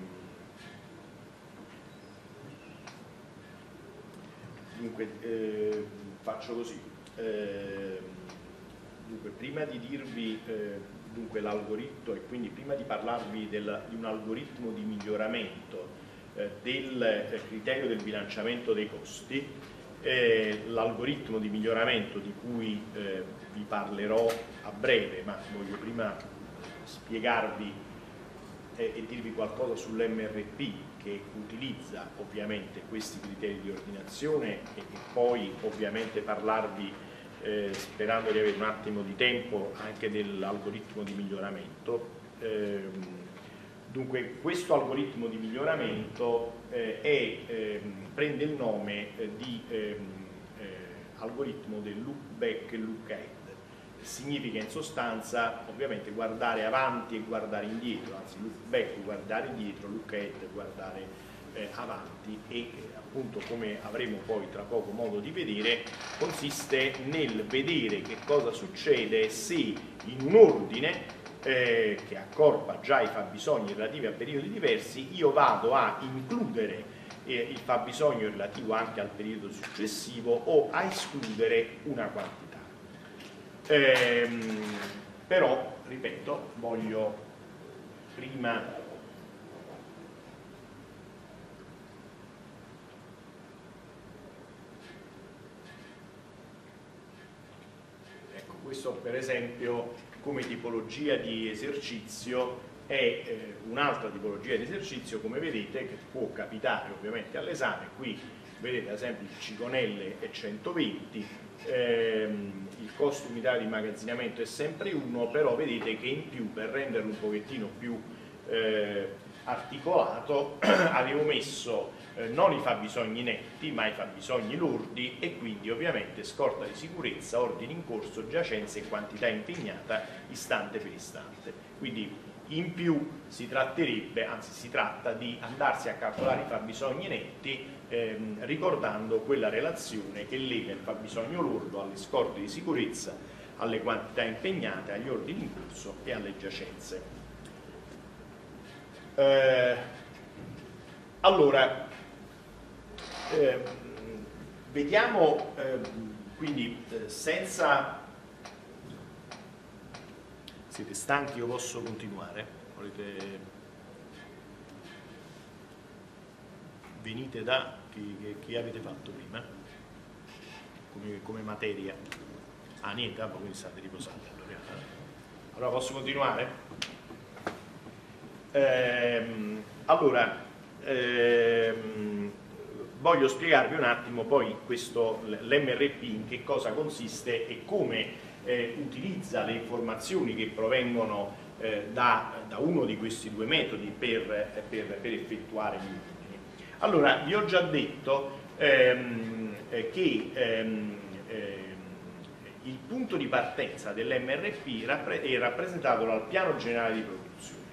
dunque eh, faccio così eh, dunque prima di dirvi eh, dunque l'algoritmo, e quindi prima di parlarvi del, di un algoritmo di miglioramento eh, del eh, criterio del bilanciamento dei costi, eh, l'algoritmo di miglioramento di cui eh, vi parlerò a breve, ma voglio prima spiegarvi eh, e dirvi qualcosa sull'M R P che utilizza ovviamente questi criteri di ordinazione e, e poi ovviamente parlarvi Eh, sperando di avere un attimo di tempo anche dell'algoritmo di miglioramento. Eh, dunque questo algoritmo di miglioramento eh, è, eh, prende il nome eh, di eh, eh, algoritmo del look back e look ahead. Significa in sostanza ovviamente guardare avanti e guardare indietro, anzi look back guardare indietro, look ahead guardare eh, avanti, e appunto, come avremo poi tra poco modo di vedere, consiste nel vedere che cosa succede se in un ordine eh, che accorpa già i fabbisogni relativi a periodi diversi io vado a includere eh, il fabbisogno relativo anche al periodo successivo o a escludere una quantità. Ehm, però, ripeto, voglio prima questo per esempio come tipologia di esercizio è eh, un'altra tipologia di esercizio, come vedete, che può capitare ovviamente all'esame. Qui vedete ad esempio il Cigonelle è centoventi, ehm, il costo unitario di immagazzinamento è sempre uno, però vedete che in più, per renderlo un pochettino più eh, articolato, avevo messo eh, non i fabbisogni netti ma i fabbisogni lordi, e quindi ovviamente scorta di sicurezza, ordine in corso, giacenza e quantità impegnata istante per istante. Quindi in più si tratterebbe, anzi si tratta di andarsi a calcolare i fabbisogni netti ehm, ricordando quella relazione che lega il fabbisogno lordo alle scorte di sicurezza, alle quantità impegnate, agli ordini in corso e alle giacenze. Eh, allora, eh, vediamo eh, quindi eh, senza... Siete stanchi? Io posso continuare? Volete... Venite da... Chi, che, chi avete fatto prima? Come, come materia? Ah, niente, ah, quindi state riposati. Allora, allora posso continuare? Ehm, allora, ehm, voglio spiegarvi un attimo poi questo l'M R P in che cosa consiste e come eh, utilizza le informazioni che provengono eh, da, da uno di questi due metodi per, per, per effettuare gli ordini. Allora, vi ho già detto ehm, eh, che ehm, eh, il punto di partenza dell'M R P è rappresentato dal piano generale di produzione.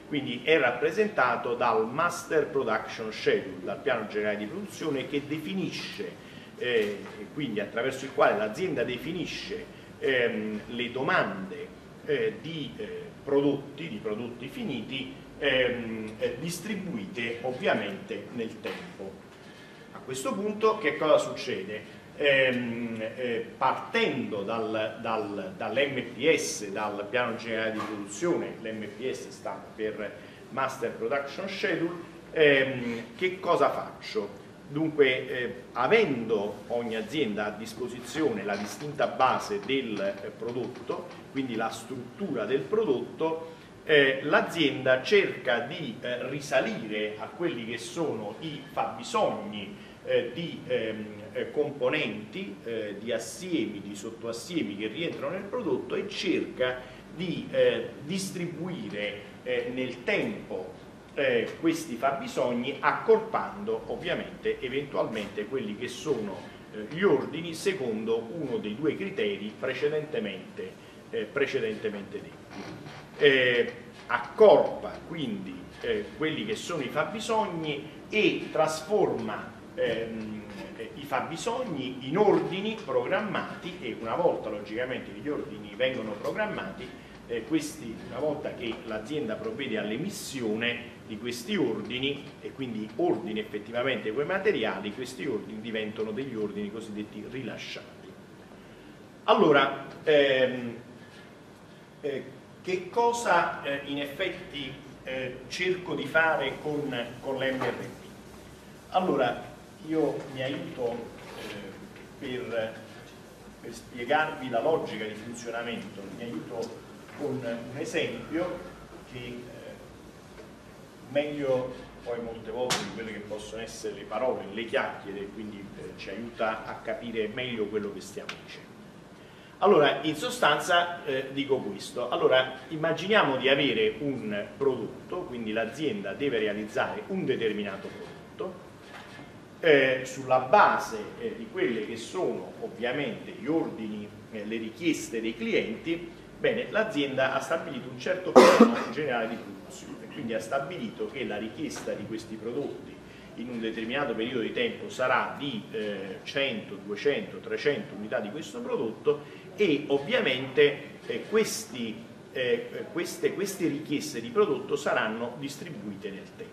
quindi è rappresentato dal Master Production Schedule, dal piano generale di produzione che definisce, eh, quindi attraverso il quale l'azienda definisce ehm, le domande eh, di eh, prodotti, di prodotti finiti ehm, eh, distribuite ovviamente nel tempo. A questo punto che cosa succede? Ehm, eh, partendo dal, dal, dall'M P S, dal piano generale di produzione, l'M P S sta per Master Production Schedule, ehm, che cosa faccio? Dunque, eh, avendo ogni azienda a disposizione la distinta base del eh, prodotto, quindi la struttura del prodotto, eh, l'azienda cerca di eh, risalire a quelli che sono i fabbisogni eh, di ehm, eh, componenti, eh, di assiemi, di sottoassiemi che rientrano nel prodotto e cerca di eh, distribuire eh, nel tempo Eh, questi fabbisogni, accorpando ovviamente eventualmente quelli che sono eh, gli ordini secondo uno dei due criteri precedentemente, eh, precedentemente detti. Eh, accorpa quindi eh, quelli che sono i fabbisogni e trasforma ehm, i fabbisogni in ordini programmati, e una volta logicamente gli ordini vengono programmati, eh, questi, una volta che l'azienda provvede all'emissione di questi ordini, e quindi ordini effettivamente quei materiali, questi ordini diventano degli ordini cosiddetti rilasciati. Allora, ehm, eh, che cosa eh, in effetti eh, cerco di fare con, con l'M R P? Allora, io mi aiuto eh, per, per spiegarvi la logica di funzionamento, mi aiuto con un esempio che meglio poi molte volte di quelle che possono essere le parole, le chiacchiere, quindi eh, ci aiuta a capire meglio quello che stiamo dicendo. Allora, in sostanza eh, dico questo. Allora, immaginiamo di avere un prodotto, quindi l'azienda deve realizzare un determinato prodotto, eh, sulla base eh, di quelle che sono ovviamente gli ordini, eh, le richieste dei clienti. Bene, l'azienda ha stabilito un certo piano generale di produzione, quindi ha stabilito che la richiesta di questi prodotti in un determinato periodo di tempo sarà di eh, cento, duecento, trecento unità di questo prodotto, e ovviamente eh, questi, eh, queste, queste richieste di prodotto saranno distribuite nel tempo.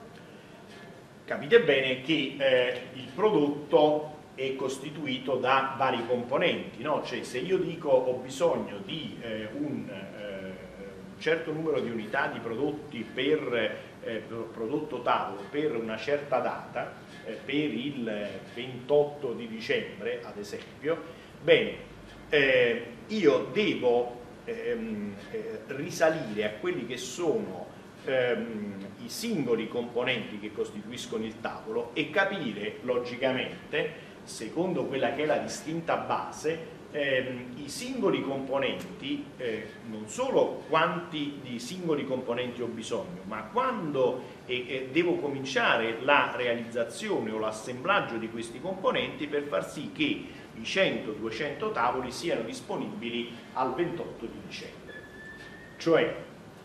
Capite bene che eh, il prodotto è costituito da vari componenti, no? Cioè, se io dico ho bisogno di eh, un eh, certo numero di unità di prodotti per eh, prodotto tavolo per una certa data, eh, per il ventotto di dicembre ad esempio, bene, eh, io devo ehm, eh, risalire a quelli che sono ehm, i singoli componenti che costituiscono il tavolo e capire logicamente, secondo quella che è la distinta base, ehm, i singoli componenti, eh, non solo quanti di singoli componenti ho bisogno, ma quando eh, eh, devo cominciare la realizzazione o l'assemblaggio di questi componenti per far sì che i cento duecento tavoli siano disponibili al ventotto di dicembre. Cioè,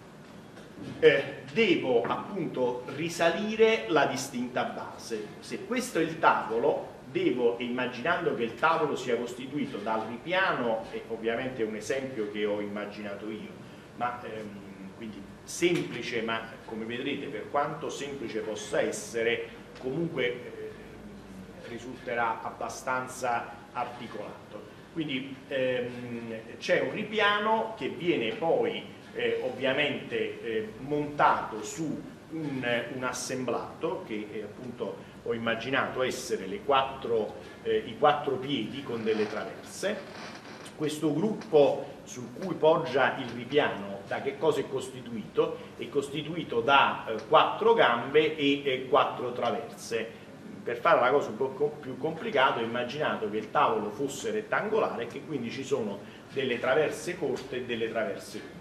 eh, devo appunto risalire la distinta base. Se questo è il tavolo, devo, immaginando che il tavolo sia costituito dal ripiano, e ovviamente è un esempio che ho immaginato io, ma ehm, quindi semplice, ma come vedrete, per quanto semplice possa essere, comunque eh, risulterà abbastanza articolato. Quindi ehm, c'è un ripiano che viene poi eh, ovviamente eh, montato su un, un assemblato che eh, appunto ho immaginato essere le quattro, eh, i quattro piedi con delle traverse. Questo gruppo su cui poggia il ripiano da che cosa è costituito? È costituito da eh, quattro gambe e eh, quattro traverse. Per fare la cosa un po' più complicata ho immaginato che il tavolo fosse rettangolare e che quindi ci sono delle traverse corte e delle traverse lunghe.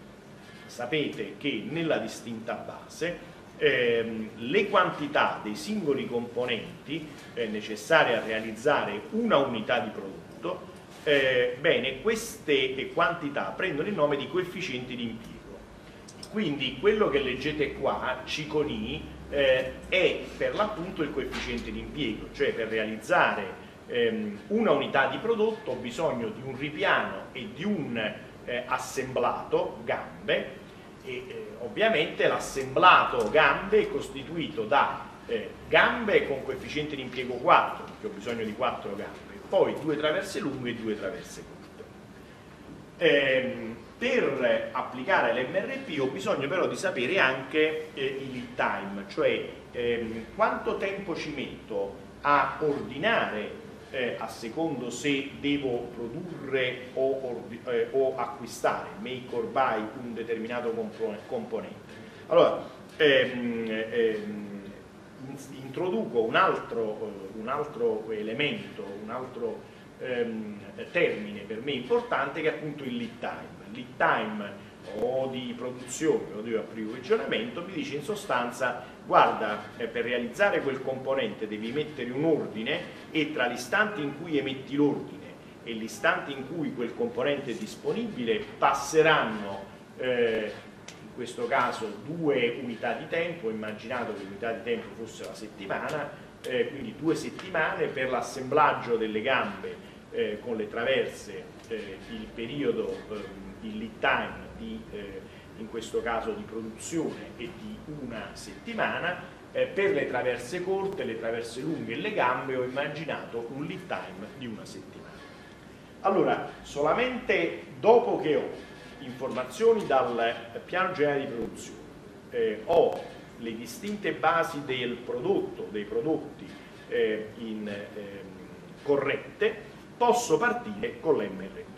Sapete che nella distinta base ehm, le quantità dei singoli componenti eh, necessarie a realizzare una unità di prodotto, eh, bene, queste quantità prendono il nome di coefficienti di impiego. Quindi quello che leggete qua, C con I, eh, è per l'appunto il coefficiente di impiego, cioè per realizzare ehm, una unità di prodotto ho bisogno di un ripiano e di un eh, assemblato gambe, e eh, ovviamente l'assemblato gambe è costituito da eh, gambe con coefficiente di impiego quattro, perché ho bisogno di quattro gambe, poi due traverse lunghe e due traverse corte. Ehm, per applicare l'M R P ho bisogno però di sapere anche eh, il lead time, cioè ehm, quanto tempo ci metto a ordinare eh, a secondo se devo produrre o, eh, o acquistare, make or buy, un determinato componente. Allora, ehm, ehm, introduco un altro, un altro elemento, un altro ehm, termine per me importante, che è appunto il lead time. Il lead time o di produzione o di approvvigionamento mi dice in sostanza: guarda, eh, per realizzare quel componente devi mettere un ordine, e tra l'istante in cui emetti l'ordine e l'istante in cui quel componente è disponibile passeranno eh, in questo caso due unità di tempo. Immaginato che l'unità di tempo fosse la settimana, eh, quindi due settimane per l'assemblaggio delle gambe eh, con le traverse, eh, il periodo, eh, il lead time di, eh, in questo caso di produzione, e di una settimana. Eh, per le traverse corte, le traverse lunghe e le gambe ho immaginato un lead time di una settimana. Allora, solamente dopo che ho informazioni dal piano generale di produzione, eh, ho le distinte basi del prodotto, dei prodotti eh, in, eh, corrette, posso partire con l'M R P.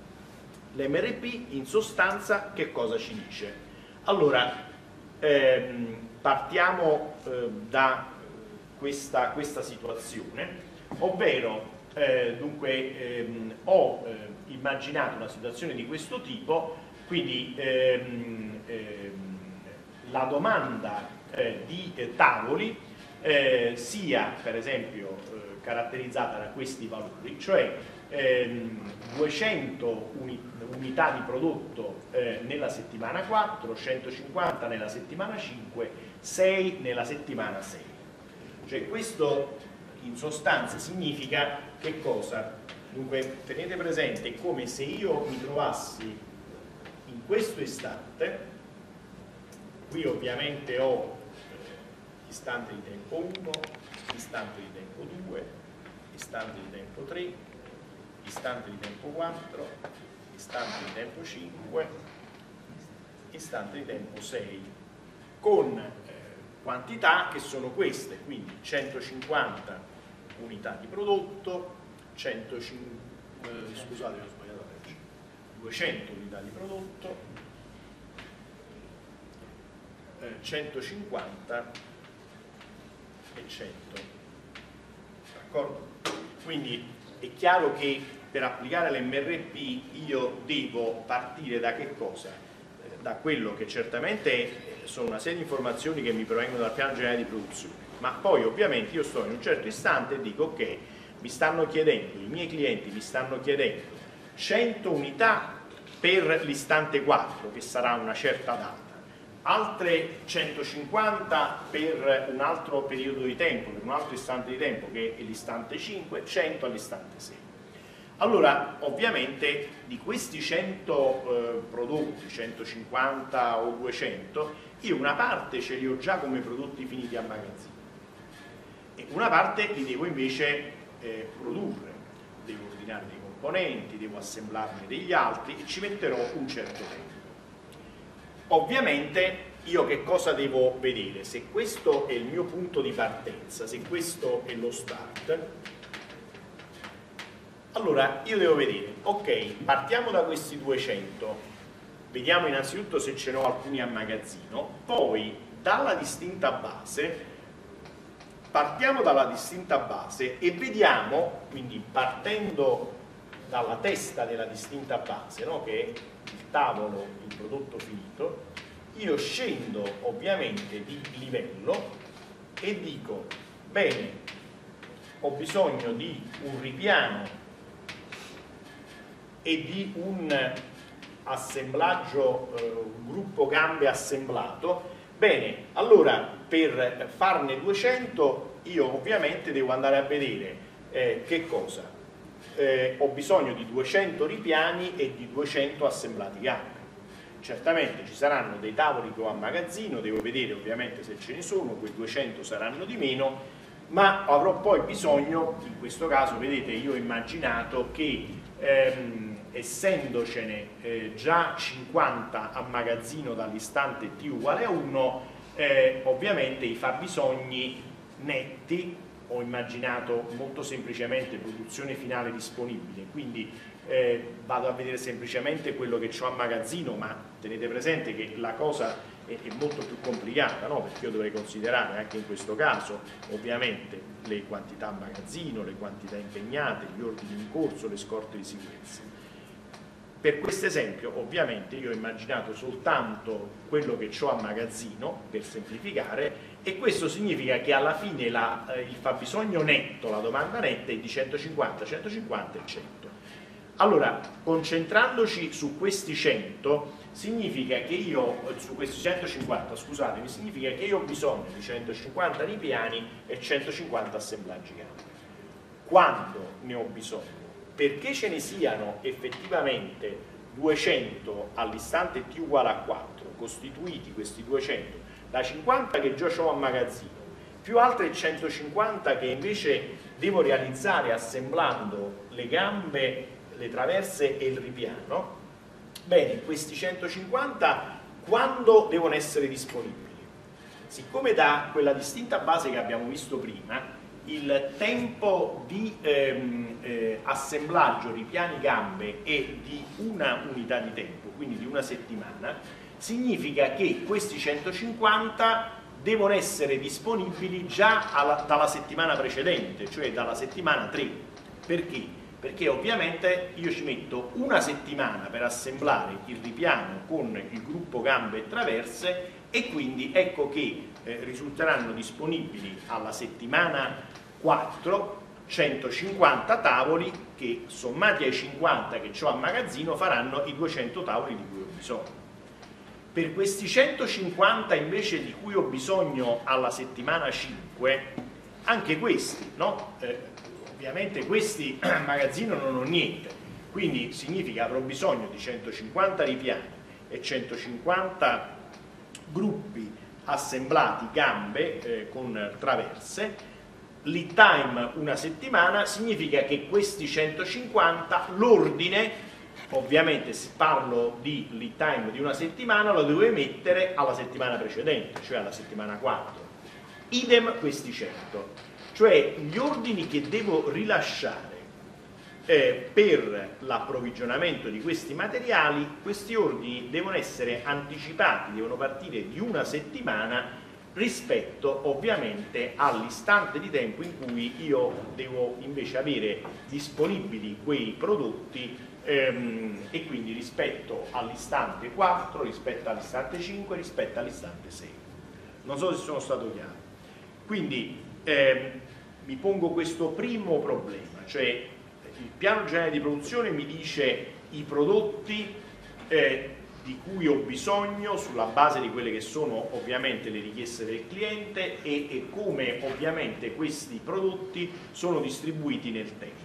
L'M R P in sostanza che cosa ci dice? Allora, ehm, partiamo eh, da questa, questa situazione, ovvero eh, dunque ehm, ho eh, immaginato una situazione di questo tipo, quindi ehm, ehm, la domanda eh, di eh, tavoli eh, sia per esempio eh, caratterizzata da questi valori, cioè ehm, duecento uni unità di prodotto eh, nella settimana quattro, centocinquanta nella settimana cinque, sei nella settimana sei. Cioè questo in sostanza significa che cosa? Dunque tenete presente, è come se io mi trovassi in questo istante, qui ovviamente ho eh, istante di tempo uno, istante di tempo due, istante di tempo tre, istante di tempo quattro, istante di tempo cinque, istante di tempo sei, con eh, quantità che sono queste, quindi centocinquanta unità di prodotto, centocinquanta, eh, scusate, ho sbagliato la legge, duecento unità di prodotto, eh, centocinquanta e cento. D'accordo? Quindi è chiaro che per applicare l'M R P io devo partire da che cosa? Eh, da quello che certamente sono una serie di informazioni che mi provengono dal piano generale di produzione, ma poi ovviamente io sto in un certo istante e dico: ok, mi stanno chiedendo, i miei clienti mi stanno chiedendo cento unità per l'istante quattro, che sarà una certa data, altre centocinquanta per un altro periodo di tempo, per un altro istante di tempo che è l'istante cinque, cento all'istante sei. Allora, ovviamente di questi cento eh, prodotti, centocinquanta o duecento, io una parte ce li ho già come prodotti finiti a magazzino e una parte li devo invece eh, produrre, devo ordinare dei componenti, devo assemblarne degli altri e ci metterò un certo tempo. Ovviamente io che cosa devo vedere? Se questo è il mio punto di partenza, se questo è lo start, allora io devo vedere, ok, partiamo da questi duecento, vediamo innanzitutto se ce ne ho alcuni a magazzino, poi dalla distinta base, partiamo dalla distinta base e vediamo, quindi partendo dalla testa della distinta base, no, che è il tavolo, il prodotto finito, io scendo ovviamente di livello e dico: bene, ho bisogno di un ripiano e di un assemblaggio, eh, gruppo gambe assemblato. Bene, allora per farne duecento io ovviamente devo andare a vedere eh, che cosa? Eh, ho bisogno di duecento ripiani e di duecento assemblati gambe. Certamente ci saranno dei tavoli che ho a magazzino, devo vedere ovviamente se ce ne sono, quei duecento saranno di meno, ma avrò poi bisogno, in questo caso vedete io ho immaginato che ehm, essendocene eh, già cinquanta a magazzino dall'istante t uguale a uno, eh, ovviamente i fabbisogni netti ho immaginato molto semplicemente produzione finale disponibile, quindi eh, vado a vedere semplicemente quello che ho a magazzino, ma tenete presente che la cosa è, è molto più complicata, no? Perché io dovrei considerare anche in questo caso ovviamente le quantità a magazzino, le quantità impegnate, gli ordini in corso, le scorte di sicurezza. Per questo esempio ovviamente io ho immaginato soltanto quello che ho a magazzino per semplificare, e questo significa che alla fine la, eh, il fabbisogno netto, la domanda netta è di centocinquanta, centocinquanta e cento. Allora, concentrandoci su questi cento, significa che io, su questi centocinquanta, scusatemi, significa che io ho bisogno di centocinquanta ripiani e centocinquanta assemblaggi gambe. Quando ne ho bisogno? Perché ce ne siano effettivamente duecento all'istante t uguale a quattro, costituiti questi duecento da cinquanta che già ho a magazzino, più altre centocinquanta che invece devo realizzare assemblando le gambe, le traverse e il ripiano. Bene, questi centocinquanta quando devono essere disponibili? Siccome da quella distinta base che abbiamo visto prima il tempo di ehm, eh, assemblaggio ripiani gambe è di una unità di tempo, quindi di una settimana, significa che questi centocinquanta devono essere disponibili già alla, dalla settimana precedente, cioè dalla settimana tre. Perché? Perché ovviamente io ci metto una settimana per assemblare il ripiano con il gruppo gambe e traverse, e quindi ecco che eh, risulteranno disponibili alla settimana quattro centocinquanta tavoli che sommati ai cinquanta che ho a magazzino faranno i duecento tavoli di cui ho bisogno. Per questi centocinquanta invece di cui ho bisogno alla settimana cinque, anche questi, no? Eh, ovviamente questi a magazzino non ho niente, quindi significa avrò bisogno di centocinquanta ripiani e centocinquanta gruppi assemblati gambe eh, con traverse. Lead time una settimana, significa che questi centocinquanta, l'ordine, ovviamente se parlo di lead time di una settimana, lo devo emettere alla settimana precedente, cioè alla settimana quattro. Idem questi cento, cioè gli ordini che devo rilasciare eh, per l'approvvigionamento di questi materiali, questi ordini devono essere anticipati, devono partire di una settimana rispetto ovviamente all'istante di tempo in cui io devo invece avere disponibili quei prodotti ehm, e quindi rispetto all'istante quattro, rispetto all'istante cinque, rispetto all'istante sei. Non so se sono stato chiaro. Quindi ehm, mi pongo questo primo problema, cioè il piano generale di produzione mi dice i prodotti eh, di cui ho bisogno sulla base di quelle che sono ovviamente le richieste del cliente e, e come ovviamente questi prodotti sono distribuiti nel tempo.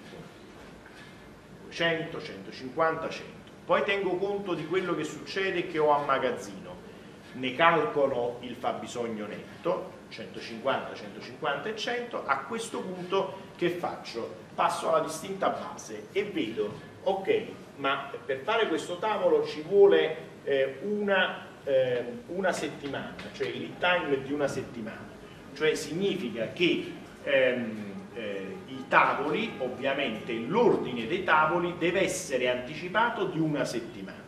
duecento, centocinquanta, cento. Poi tengo conto di quello che succede e che ho a magazzino. Ne calcolo il fabbisogno netto, centocinquanta, centocinquanta e cento. A questo punto che faccio? Passo alla distinta base e vedo, ok, ma per fare questo tavolo ci vuole eh, una, eh, una settimana, cioè il lead time di una settimana, cioè significa che ehm, eh, i tavoli, ovviamente l'ordine dei tavoli deve essere anticipato di una settimana.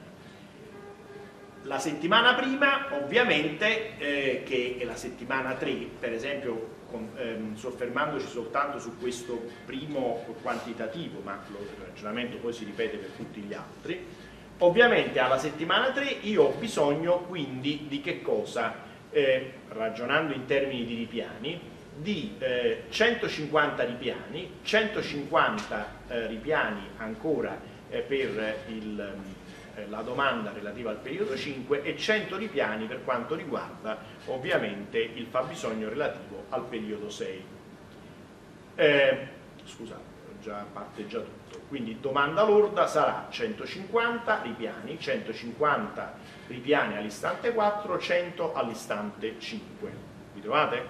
La settimana prima ovviamente, eh, che è la settimana tre, per esempio con, ehm, soffermandoci soltanto su questo primo quantitativo, ma lo, il ragionamento poi si ripete per tutti gli altri, ovviamente alla settimana tre io ho bisogno quindi di che cosa? Eh, ragionando in termini di ripiani, di eh, centocinquanta ripiani, centocinquanta eh, ripiani ancora eh, per il eh, la domanda relativa al periodo cinque e cento ripiani per quanto riguarda ovviamente il fabbisogno relativo al periodo sei. Eh, scusate, già parte già tutto. Quindi domanda lorda sarà centocinquanta ripiani, centocinquanta ripiani all'istante quattro, cento all'istante cinque. Vi trovate?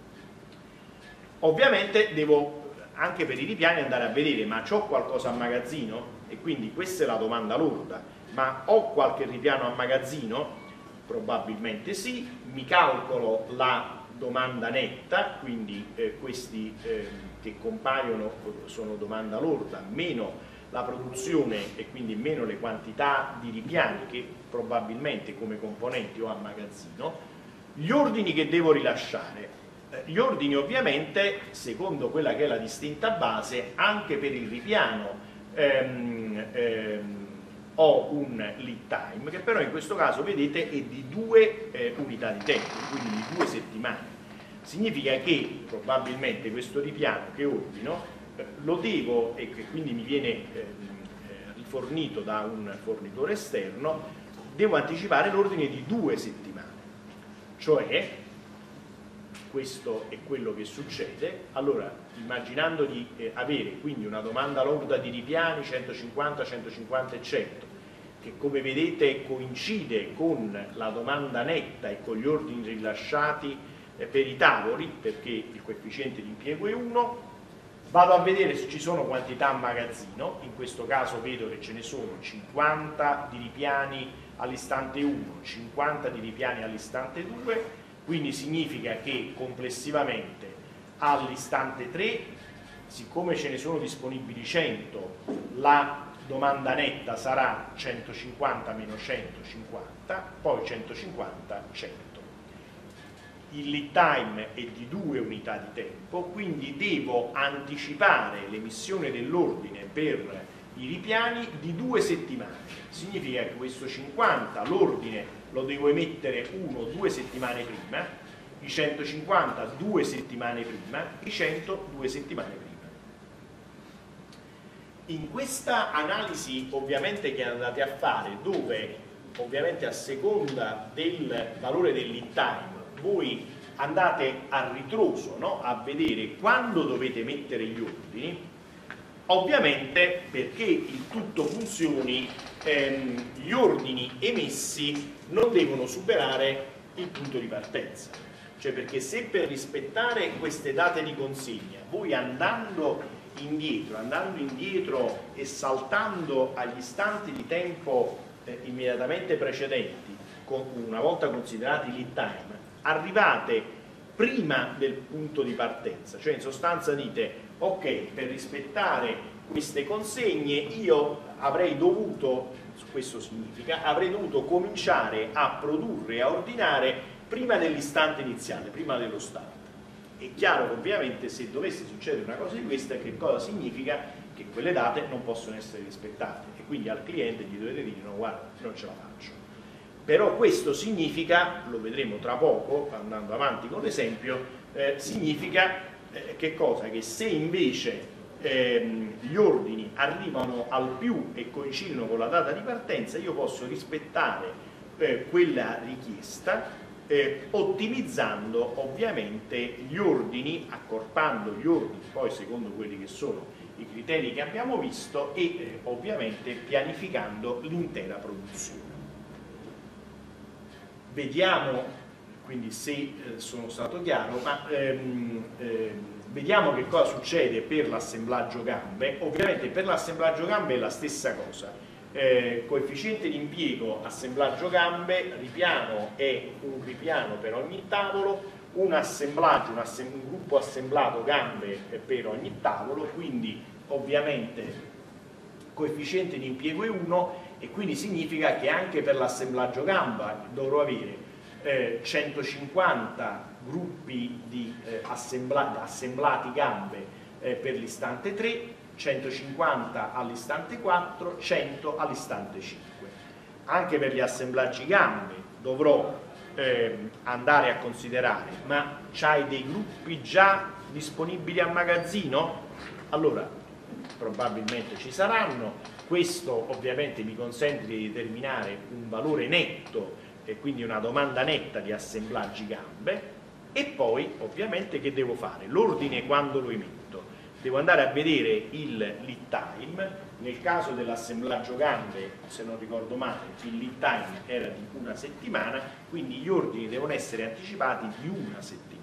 Ovviamente devo anche per i ripiani andare a vedere, ma c'ho qualcosa a magazzino? E quindi questa è la domanda lorda. Ma ho qualche ripiano a magazzino? Probabilmente sì. Mi calcolo la domanda netta, quindi eh, questi eh, che compaiono sono domanda lorda, meno la produzione e quindi meno le quantità di ripiani che probabilmente come componenti ho a magazzino. Gli ordini che devo rilasciare. Eh, gli ordini ovviamente, secondo quella che è la distinta base, anche per il ripiano ehm, ehm, ho un lead time che però in questo caso vedete è di due eh, unità di tempo, quindi di due settimane. Significa che probabilmente questo ripiano che ordino eh, lo devo, e che quindi mi viene eh, rifornito da un fornitore esterno, devo anticipare l'ordine di due settimane, cioè questo è quello che succede. Allora, immaginando di eh, avere quindi una domanda lorda di ripiani centocinquanta, centocinquanta e cento, che come vedete coincide con la domanda netta e con gli ordini rilasciati eh, per i tavoli, perché il coefficiente di impiego è uno, vado a vedere se ci sono quantità a magazzino. In questo caso vedo che ce ne sono cinquanta di ripiani all'istante uno, cinquanta di ripiani all'istante due, quindi significa che complessivamente all'istante tre, siccome ce ne sono disponibili cento, la domanda netta sarà centocinquanta meno centocinquanta, poi centocinquanta, cento. Il lead time è di due unità di tempo, quindi devo anticipare l'emissione dell'ordine per i ripiani di due settimane. Significa che questo cinquanta l'ordine lo devo emettere uno o due settimane prima, i centocinquanta due settimane prima, i cento due settimane prima. In questa analisi ovviamente che andate a fare, dove ovviamente a seconda del valore del lead time voi andate a ritroso, no? A vedere quando dovete mettere gli ordini, ovviamente perché il tutto funzioni ehm, gli ordini emessi non devono superare il punto di partenza, cioè perché se per rispettare queste date di consegna voi andando indietro, andando indietro e saltando agli istanti di tempo eh, immediatamente precedenti, con, una volta considerati i lead time, arrivate prima del punto di partenza, cioè in sostanza dite ok, per rispettare queste consegne io avrei dovuto, questo significa, avrei dovuto cominciare a produrre e a ordinare prima dell'istante iniziale, prima dello start. È chiaro che ovviamente se dovesse succedere una cosa di questa, che cosa significa? Che quelle date non possono essere rispettate e quindi al cliente gli dovete dire no, guarda, non ce la faccio. Però questo significa, lo vedremo tra poco andando avanti con l'esempio, eh, significa eh, che cosa? Che se invece ehm, gli ordini arrivano al più e coincidono con la data di partenza, io posso rispettare eh, quella richiesta eh, ottimizzando ovviamente gli ordini, accorpando gli ordini poi secondo quelli che sono i criteri che abbiamo visto e eh, ovviamente pianificando l'intera produzione. Vediamo, quindi se eh, sono stato chiaro, ma ehm, ehm, vediamo che cosa succede per l'assemblaggio gambe. Ovviamente per l'assemblaggio gambe è la stessa cosa, eh, coefficiente di impiego assemblaggio gambe, ripiano è un ripiano per ogni tavolo, un assemblaggio, un, assem un gruppo assemblato gambe per ogni tavolo, quindi ovviamente coefficiente di impiego è uno e quindi significa che anche per l'assemblaggio gamba dovrò avere eh, centocinquanta gruppi di eh, assembla assemblati gambe eh, per l'istante tre, centocinquanta all'istante quattro, cento all'istante cinque. Anche per gli assemblaggi gambe dovrò eh, andare a considerare, ma c'hai dei gruppi già disponibili a magazzino? Allora, probabilmente ci saranno. Questo ovviamente mi consente di determinare un valore netto e quindi una domanda netta di assemblaggi gambe. E poi ovviamente che devo fare? L'ordine quando lo emetto? Devo andare a vedere il lead time. Nel caso dell'assemblaggio gambe, se non ricordo male, il lead time era di una settimana, quindi gli ordini devono essere anticipati di una settimana.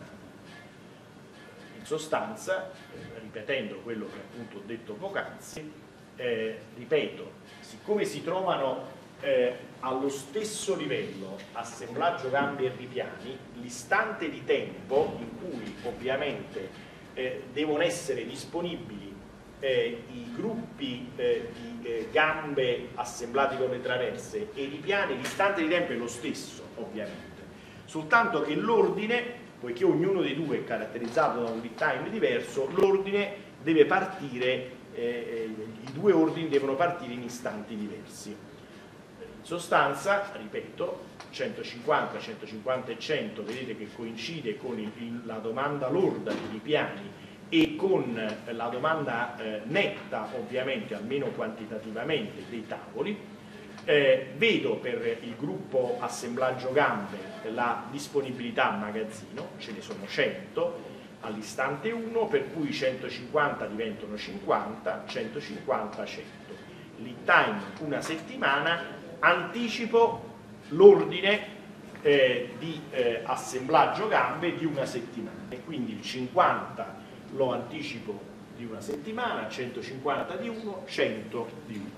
In sostanza, ripetendo quello che appunto ho detto poc'anzi, eh, ripeto, siccome si trovano eh, allo stesso livello assemblaggio gambe e ripiani, l'istante di tempo in cui ovviamente eh, devono essere disponibili eh, i gruppi eh, di eh, gambe assemblati con le traverse e i ripiani, l'istante di tempo è lo stesso ovviamente, soltanto che l'ordine, poiché ognuno dei due è caratterizzato da un lead time diverso, l'ordine deve partire, eh, i due ordini devono partire in istanti diversi. In sostanza, ripeto, centocinquanta, centocinquanta e cento, vedete che coincide con il, il, la domanda lorda dei ripiani e con la domanda eh, netta, ovviamente, almeno quantitativamente, dei tavoli. Eh, vedo per il gruppo assemblaggio gambe la disponibilità a magazzino, ce ne sono cento all'istante uno, per cui centocinquanta diventano cinquanta, centocinquanta, cento. Lead time una settimana, anticipo l'ordine eh, di eh, assemblaggio gambe di una settimana, e quindi il cinquanta lo anticipo di una settimana, centocinquanta di uno, cento di uno.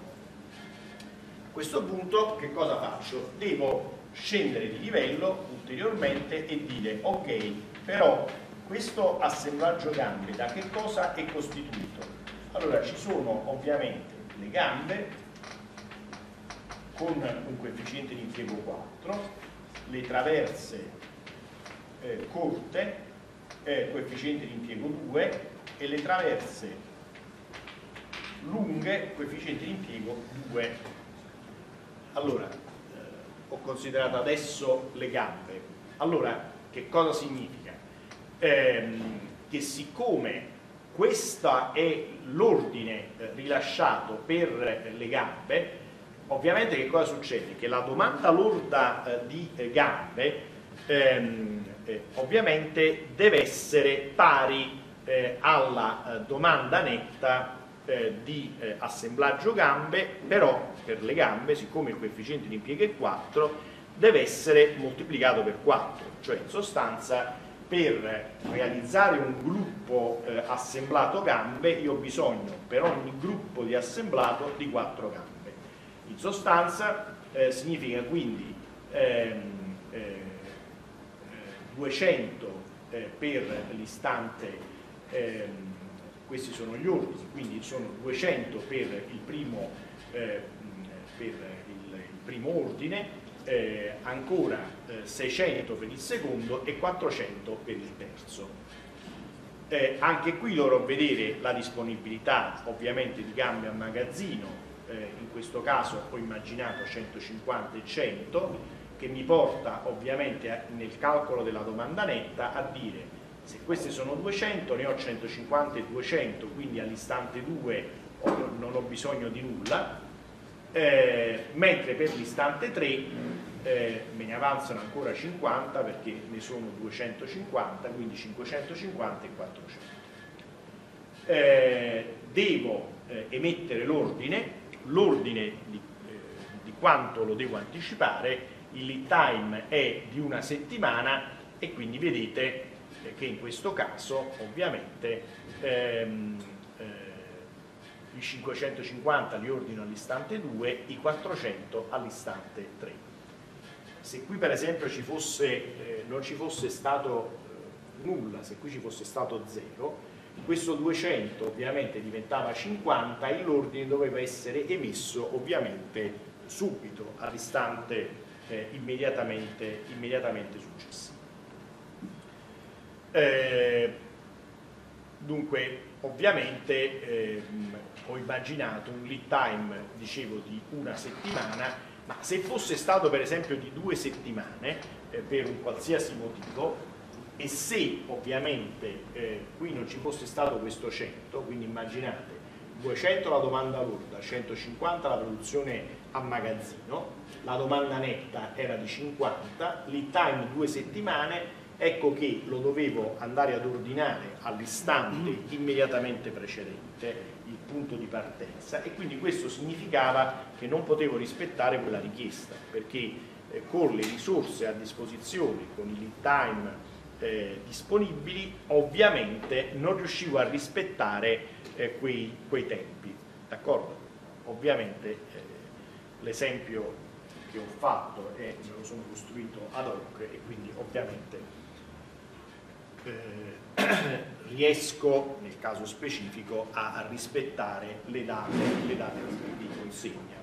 A questo punto che cosa faccio? Devo scendere di livello ulteriormente e dire ok, però questo assemblaggio gambe da che cosa è costituito? Allora ci sono ovviamente le gambe con un coefficiente di impiego quattro, le traverse eh, corte, eh, coefficiente di impiego due, e le traverse lunghe, coefficiente di impiego due. Allora, eh, ho considerato adesso le gambe. Allora, che cosa significa? Ehm, che siccome questo è l'ordine eh, rilasciato per eh, le gambe, ovviamente che cosa succede? Che la domanda lorda eh, di eh, gambe ehm, eh, ovviamente deve essere pari eh, alla eh, domanda netta eh, di eh, assemblaggio gambe, però per le gambe, siccome il coefficiente di impiego è quattro, deve essere moltiplicato per quattro, cioè in sostanza per realizzare un gruppo eh, assemblato gambe io ho bisogno per ogni gruppo di assemblato di quattro gambe. In sostanza eh, significa quindi ehm, eh, duecento eh, per l'istante, ehm, questi sono gli ordini, quindi sono duecento per il primo, eh, per il, il primo ordine, eh, ancora eh, seicento per il secondo e quattrocento per il terzo. Eh, anche qui dovrò vedere la disponibilità ovviamente di gambe a magazzino. Eh, in questo caso ho immaginato centocinquanta e cento, che mi porta ovviamente a, nel calcolo della domanda netta a dire se queste sono duecento ne ho centocinquanta e duecento, quindi all'istante due ho, non ho bisogno di nulla, eh, mentre per l'istante tre eh, me ne avanzano ancora cinquanta perché ne sono duecentocinquanta, quindi cinquecentocinquanta e quattrocento. Eh, devo eh, emettere l'ordine, l'ordine di, eh, di quanto lo devo anticipare. Il lead time è di una settimana e quindi vedete eh, che in questo caso ovviamente ehm, eh, i cinquecentocinquanta li ordino all'istante due, i quattrocento all'istante tre. Se qui per esempio ci fosse, eh, non ci fosse stato eh, nulla, se qui ci fosse stato zero, questo duecento ovviamente diventava cinquanta e l'ordine doveva essere emesso ovviamente subito, all'istante eh, immediatamente, immediatamente successivo. Eh, dunque, ovviamente eh, ho immaginato un lead time, dicevo, di una settimana, ma se fosse stato per esempio di due settimane, eh, per un qualsiasi motivo, e se ovviamente eh, qui non ci fosse stato questo cento, quindi immaginate duecento la domanda lorda, centocinquanta la produzione a magazzino, la domanda netta era di cinquanta, lead time due settimane, ecco che lo dovevo andare ad ordinare all'istante immediatamente precedente il punto di partenza, e quindi questo significava che non potevo rispettare quella richiesta, perché eh, con le risorse a disposizione, con i lead time eh, disponibili, ovviamente non riuscivo a rispettare eh, quei, quei tempi, d'accordo? Ovviamente eh, l'esempio che ho fatto e me lo sono costruito ad hoc, e quindi ovviamente Eh, riesco nel caso specifico a, a rispettare le date, le date di consegna.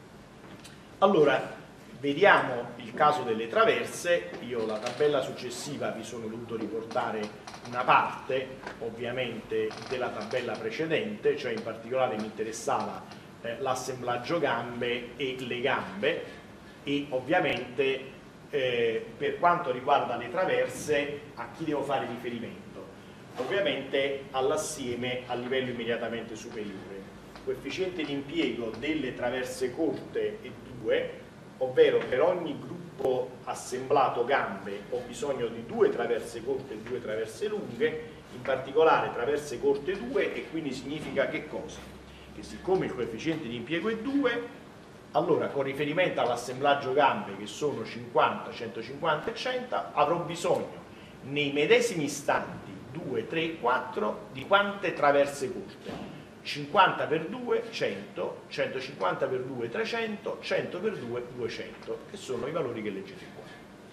Allora, vediamo il caso delle traverse. Io la tabella successiva vi sono dovuto riportare una parte ovviamente della tabella precedente, cioè in particolare mi interessava eh, l'assemblaggio gambe e le gambe, e ovviamente Eh, per quanto riguarda le traverse a chi devo fare riferimento? Ovviamente all'assieme a livello immediatamente superiore. Coefficiente di impiego delle traverse corte è due, ovvero per ogni gruppo assemblato gambe ho bisogno di due traverse corte e due traverse lunghe, in particolare traverse corte due, e quindi significa che cosa? Che siccome il coefficiente di impiego è due, allora con riferimento all'assemblaggio gambe, che sono cinquanta, centocinquanta e cento, avrò bisogno nei medesimi istanti due, tre, quattro di quante traverse corte? cinquanta per due, cento, centocinquanta per due, trecento, cento per due, duecento, che sono i valori che leggete qua.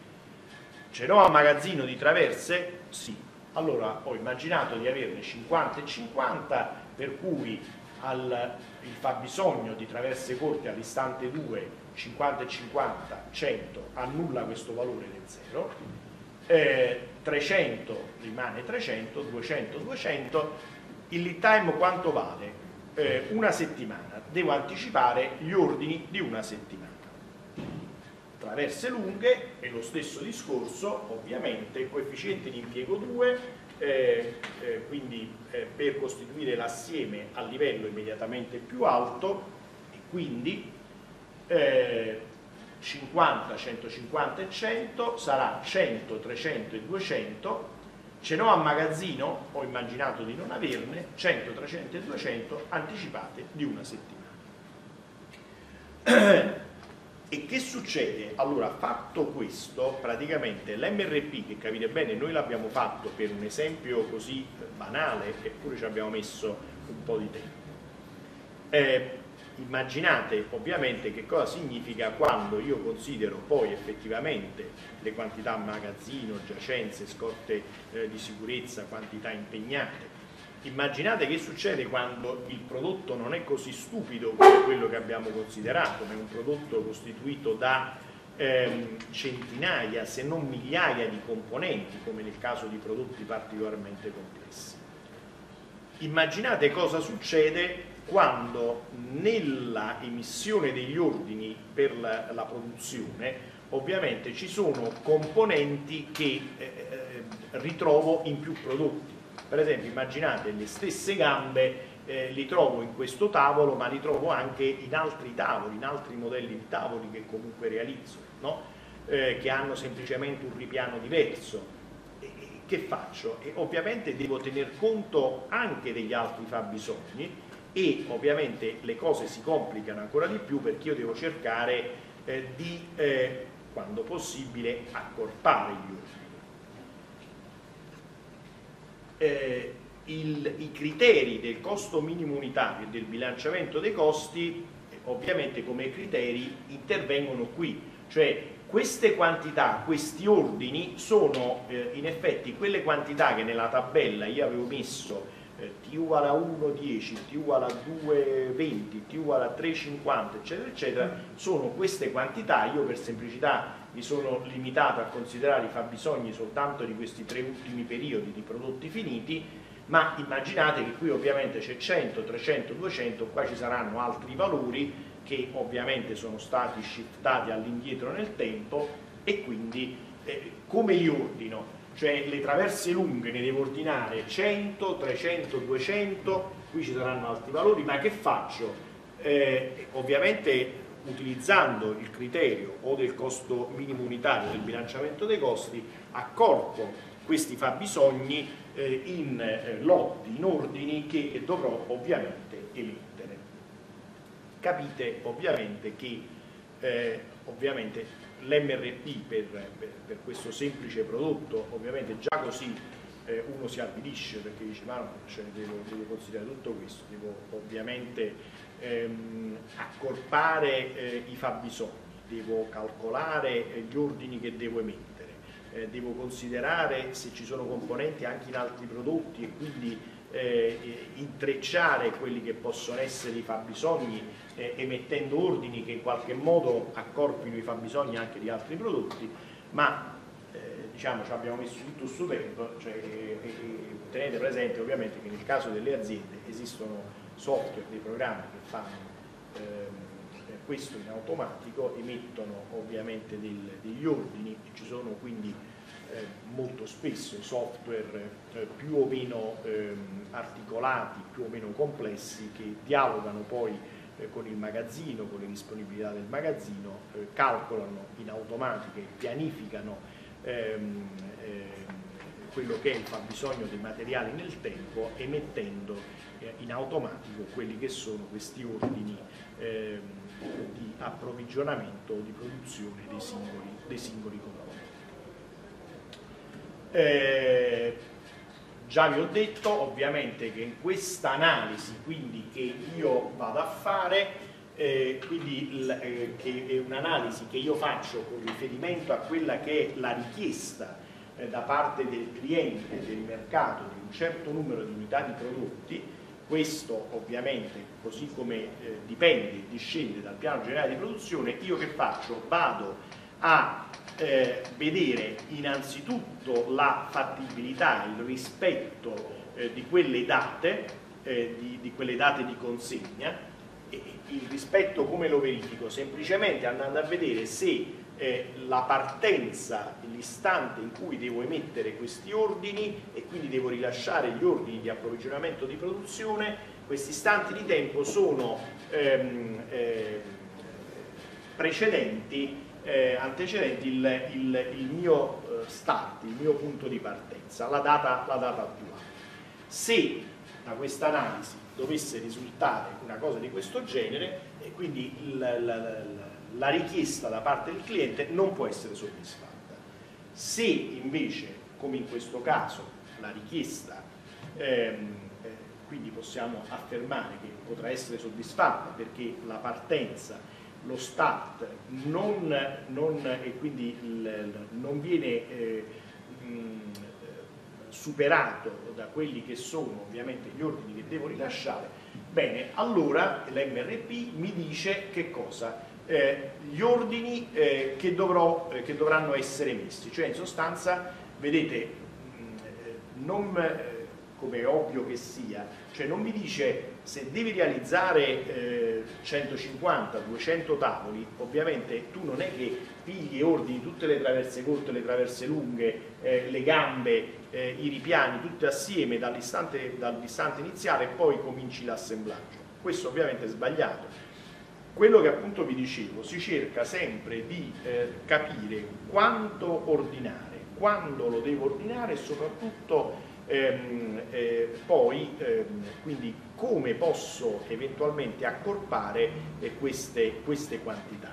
Ce n'ho a magazzino di traverse? Sì. Allora ho immaginato di averne cinquanta e cinquanta, per cui al il fabbisogno di traverse corte all'istante due, cinquanta e cinquanta, cento, annulla questo valore del zero, eh, trecento rimane trecento, duecento, duecento, il lead time quanto vale? Eh, una settimana, devo anticipare gli ordini di una settimana. Traverse lunghe è lo stesso discorso, ovviamente, coefficiente di impiego due, Eh, eh, quindi eh, per costituire l'assieme a livello immediatamente più alto, e quindi eh, cinquanta, centocinquanta e cento sarà cento, trecento e duecento. Ce n'ho a magazzino? Ho immaginato di non averne. Cento, trecento e duecento anticipate di una settimana. E che succede? Allora, fatto questo, praticamente l'M R P, che capite bene, noi l'abbiamo fatto per un esempio così banale, eppure ci abbiamo messo un po' di tempo. Eh, immaginate ovviamente che cosa significa quando io considero poi effettivamente le quantità magazzino, giacenze, scorte eh, di sicurezza, quantità impegnate. Immaginate che succede quando il prodotto non è così stupido come quello che abbiamo considerato, ma è un prodotto costituito da ehm, centinaia, se non migliaia di componenti, come nel caso di prodotti particolarmente complessi. Immaginate cosa succede quando nella emissione degli ordini per la, la produzione ovviamente ci sono componenti che eh, ritrovo in più prodotti. Per esempio, immaginate le stesse gambe, eh, li trovo in questo tavolo, ma li trovo anche in altri tavoli, in altri modelli di tavoli che comunque realizzo, no? eh, che hanno semplicemente un ripiano diverso. E, e, che faccio? E ovviamente devo tener conto anche degli altri fabbisogni, e ovviamente le cose si complicano ancora di più perché io devo cercare eh, di, eh, quando possibile, accorpare gli ordini. Eh, il, i criteri del costo minimo unitario e del bilanciamento dei costi eh, ovviamente come criteri intervengono qui, cioè queste quantità, questi ordini sono eh, in effetti quelle quantità che nella tabella io avevo messo eh, T uguale a uno dieci, T uguale a due venti, T uguale a tre cinquanta eccetera eccetera, sono queste quantità. Io per semplicità mi sono limitato a considerare i fabbisogni soltanto di questi tre ultimi periodi di prodotti finiti, ma immaginate che qui ovviamente c'è cento, trecento, duecento, qua ci saranno altri valori che ovviamente sono stati shiftati all'indietro nel tempo, e quindi eh, come li ordino? Cioè le traverse lunghe ne devo ordinare cento, trecento, duecento, qui ci saranno altri valori, ma che faccio? Eh, ovviamente utilizzando il criterio o del costo minimo unitario del bilanciamento dei costi, accorpo questi fabbisogni eh, in eh, lotti, in ordini che dovrò ovviamente emettere. Capite ovviamente che eh, ovviamente l'M R P per, per, per questo semplice prodotto, ovviamente già così eh, uno si avvilisce, perché dice ma no, cioè, devo, devo considerare tutto questo, devo ovviamente ehm, accorpare eh, i fabbisogni, devo calcolare eh, gli ordini che devo emettere, eh, devo considerare se ci sono componenti anche in altri prodotti e quindi eh, intrecciare quelli che possono essere i fabbisogni eh, emettendo ordini che in qualche modo accorpino i fabbisogni anche di altri prodotti, ma eh, diciamo ci abbiamo messo tutto questo tempo, cioè, e, e, tenete presente ovviamente che nel caso delle aziende esistono software, dei programmi che fanno ehm, questo in automatico, emettono ovviamente del, degli ordini e ci sono quindi eh, molto spesso software eh, più o meno ehm, articolati, più o meno complessi, che dialogano poi eh, con il magazzino, con le disponibilità del magazzino, eh, calcolano in automatico e pianificano ehm, ehm, quello che è il fabbisogno dei materiali nel tempo, emettendo eh, in automatico quelli che sono questi ordini ehm, di approvvigionamento o di produzione dei singoli, dei singoli componenti. Eh, già vi ho detto ovviamente che in questa analisi quindi che io vado a fare, eh, quindi il, eh, che è un'analisi che io faccio con riferimento a quella che è la richiesta eh, da parte del cliente del mercato di un certo numero di unità di prodotti. Questo ovviamente, così come eh, dipende e discende dal piano generale di produzione, io che faccio? Vado a eh, vedere innanzitutto la fattibilità, il rispetto eh, di quelle date, eh, di, di quelle date di consegna. E il rispetto come lo verifico? Semplicemente andando a vedere se eh, la partenza, l'istante in cui devo emettere questi ordini e quindi devo rilasciare gli ordini di approvvigionamento di produzione, questi istanti di tempo sono ehm, eh, precedenti, eh, antecedenti il, il, il mio start, il mio punto di partenza, la data, la data attuale. Se da questa analisi dovesse risultare una cosa di questo genere, e quindi la, la, la, la richiesta da parte del cliente non può essere soddisfatta. Se invece, come in questo caso, la richiesta ehm, eh, quindi possiamo affermare che potrà essere soddisfatta perché la partenza, lo start non, non, e quindi il, non viene eh, mh, superato da quelli che sono ovviamente gli ordini che devo rilasciare, bene, allora l'M R P mi dice che cosa? Eh, gli ordini eh, che, dovrò, eh, che dovranno essere emessi, cioè in sostanza, vedete, mh, non, eh, come è ovvio che sia, cioè non mi dice se devi realizzare eh, centocinquanta duecento tavoli, ovviamente tu non è che pigli e ordini tutte le traverse corte, le traverse lunghe, eh, le gambe, eh, i ripiani, tutte assieme dall'istante dall'istante iniziale e poi cominci l'assemblaggio. Questo ovviamente è sbagliato. Quello che appunto vi dicevo, si cerca sempre di eh, capire quanto ordinare, quando lo devo ordinare e soprattutto ehm, eh, poi ehm, quindi come posso eventualmente accorpare eh, queste, queste quantità.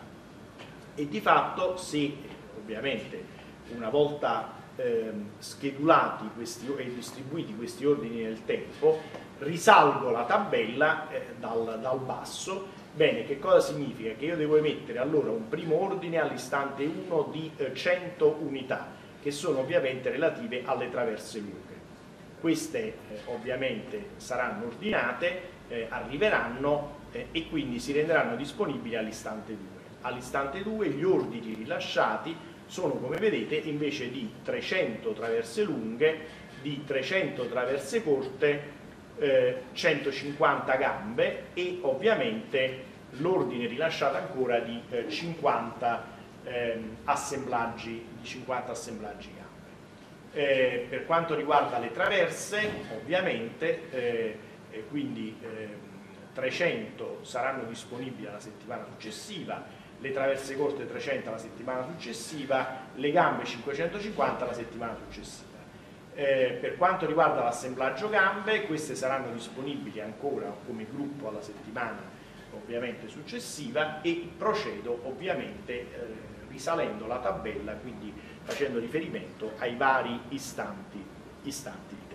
E di fatto se ovviamente una volta ehm, schedulati questi, e distribuiti questi ordini nel tempo, risalgo la tabella eh, dal, dal basso. Bene, che cosa significa? Che io devo emettere allora un primo ordine all'istante uno di eh, cento unità, che sono ovviamente relative alle traverse lunghe. Queste eh, ovviamente saranno ordinate, eh, arriveranno eh, e quindi si renderanno disponibili all'istante due. All'istante due gli ordini rilasciati sono, come vedete, invece di trecento traverse lunghe, di trecento traverse corte, Eh, centocinquanta gambe e ovviamente l'ordine rilasciato ancora di eh, cinquanta ehm, assemblaggi, di cinquanta assemblaggi gambe. Eh, per quanto riguarda le traverse, ovviamente eh, eh, quindi eh, trecento saranno disponibili la settimana successiva, le traverse corte trecento la settimana successiva, le gambe cinquecentocinquanta la settimana successiva. Eh, per quanto riguarda l'assemblaggio gambe, queste saranno disponibili ancora come gruppo alla settimana ovviamente successiva, e procedo ovviamente eh, risalendo la tabella, quindi facendo riferimento ai vari istanti, istanti di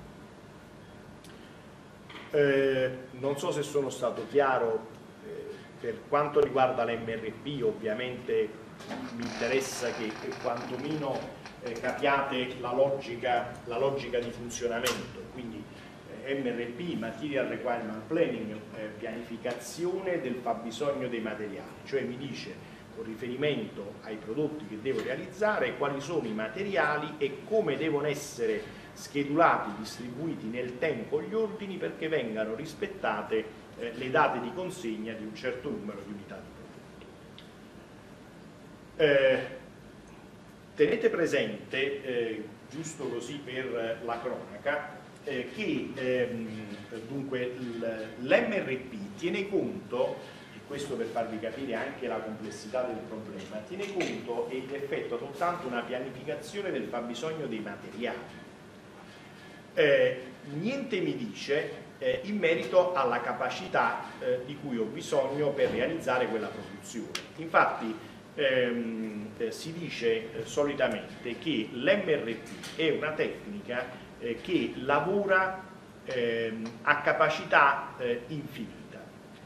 tempo. Eh, non so se sono stato chiaro. eh, per quanto riguarda l'M R P, ovviamente mi interessa che, che quantomeno eh, capiate la logica, la logica di funzionamento, quindi M R P, Material Requirement Planning, eh, pianificazione del fabbisogno dei materiali, cioè mi dice con riferimento ai prodotti che devo realizzare quali sono i materiali e come devono essere schedulati, distribuiti nel tempo gli ordini perché vengano rispettate eh, le date di consegna di un certo numero di unità di prodotto. Eh, tenete presente, eh, giusto così per la cronaca, Eh, che ehm, dunque l'M R P tiene conto, e questo per farvi capire anche la complessità del problema, tiene conto ed effettua soltanto una pianificazione del fabbisogno dei materiali. Eh, niente mi dice eh, in merito alla capacità eh, di cui ho bisogno per realizzare quella produzione. Infatti ehm, eh, si dice eh, solitamente che l'M R P è una tecnica che lavora eh, a capacità eh, infinita,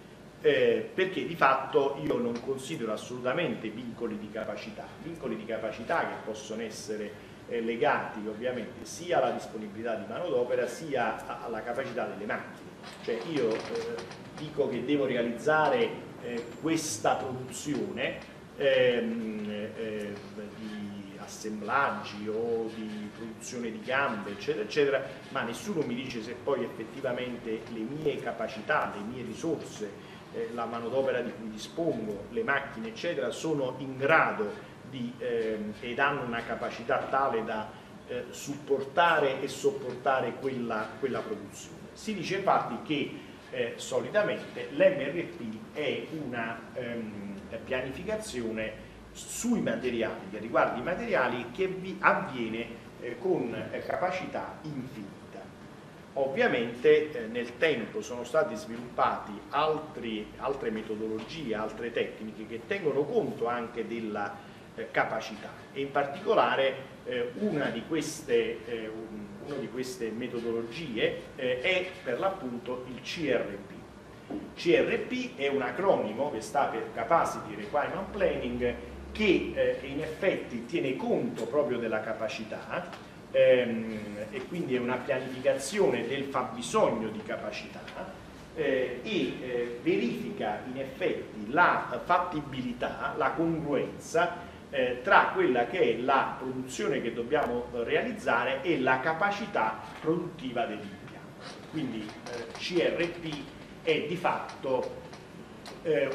eh, perché di fatto io non considero assolutamente vincoli di capacità, vincoli di capacità che possono essere eh, legati ovviamente sia alla disponibilità di manodopera sia alla capacità delle macchine. Cioè io eh, dico che devo realizzare eh, questa produzione ehm, eh, di assemblaggi o di produzione di gambe eccetera eccetera, ma nessuno mi dice se poi effettivamente le mie capacità, le mie risorse, eh, la manodopera di cui dispongo, le macchine eccetera sono in grado di eh, ed hanno una capacità tale da eh, supportare e sopportare quella, quella produzione. Si dice infatti che eh, solitamente l'M R P è una ehm, pianificazione sui materiali, che riguarda i materiali, che vi avviene eh, con eh, capacità infinita. Ovviamente eh, nel tempo sono stati sviluppati altri, altre metodologie, altre tecniche che tengono conto anche della eh, capacità, e in particolare eh, una di queste, eh, un, una di queste metodologie eh, è per l'appunto il C R P. C R P è un acronimo che sta per Capacity Requirement Planning, che eh, in effetti tiene conto proprio della capacità ehm, e quindi è una pianificazione del fabbisogno di capacità eh, e eh, verifica in effetti la fattibilità, la congruenza eh, tra quella che è la produzione che dobbiamo realizzare e la capacità produttiva dell'impianto. Quindi eh, C R P è di fatto Eh,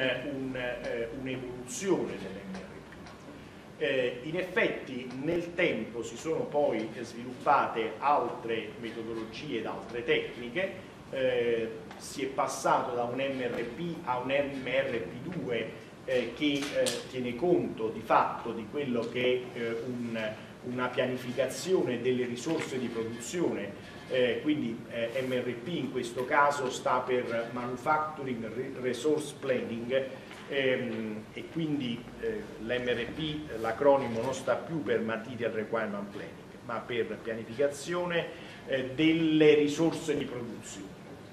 un'evoluzione un, un dell'M R P. Eh, in effetti nel tempo si sono poi sviluppate altre metodologie ed altre tecniche, eh, si è passato da un M R P a un M R P due eh, che eh, tiene conto di fatto di quello che è eh, un, una pianificazione delle risorse di produzione. Eh, quindi eh, M R P in questo caso sta per Manufacturing Resource Planning ehm, e quindi eh, l'M R P, l'acronimo non sta più per Material Requirement Planning, ma per pianificazione eh, delle risorse di produzione.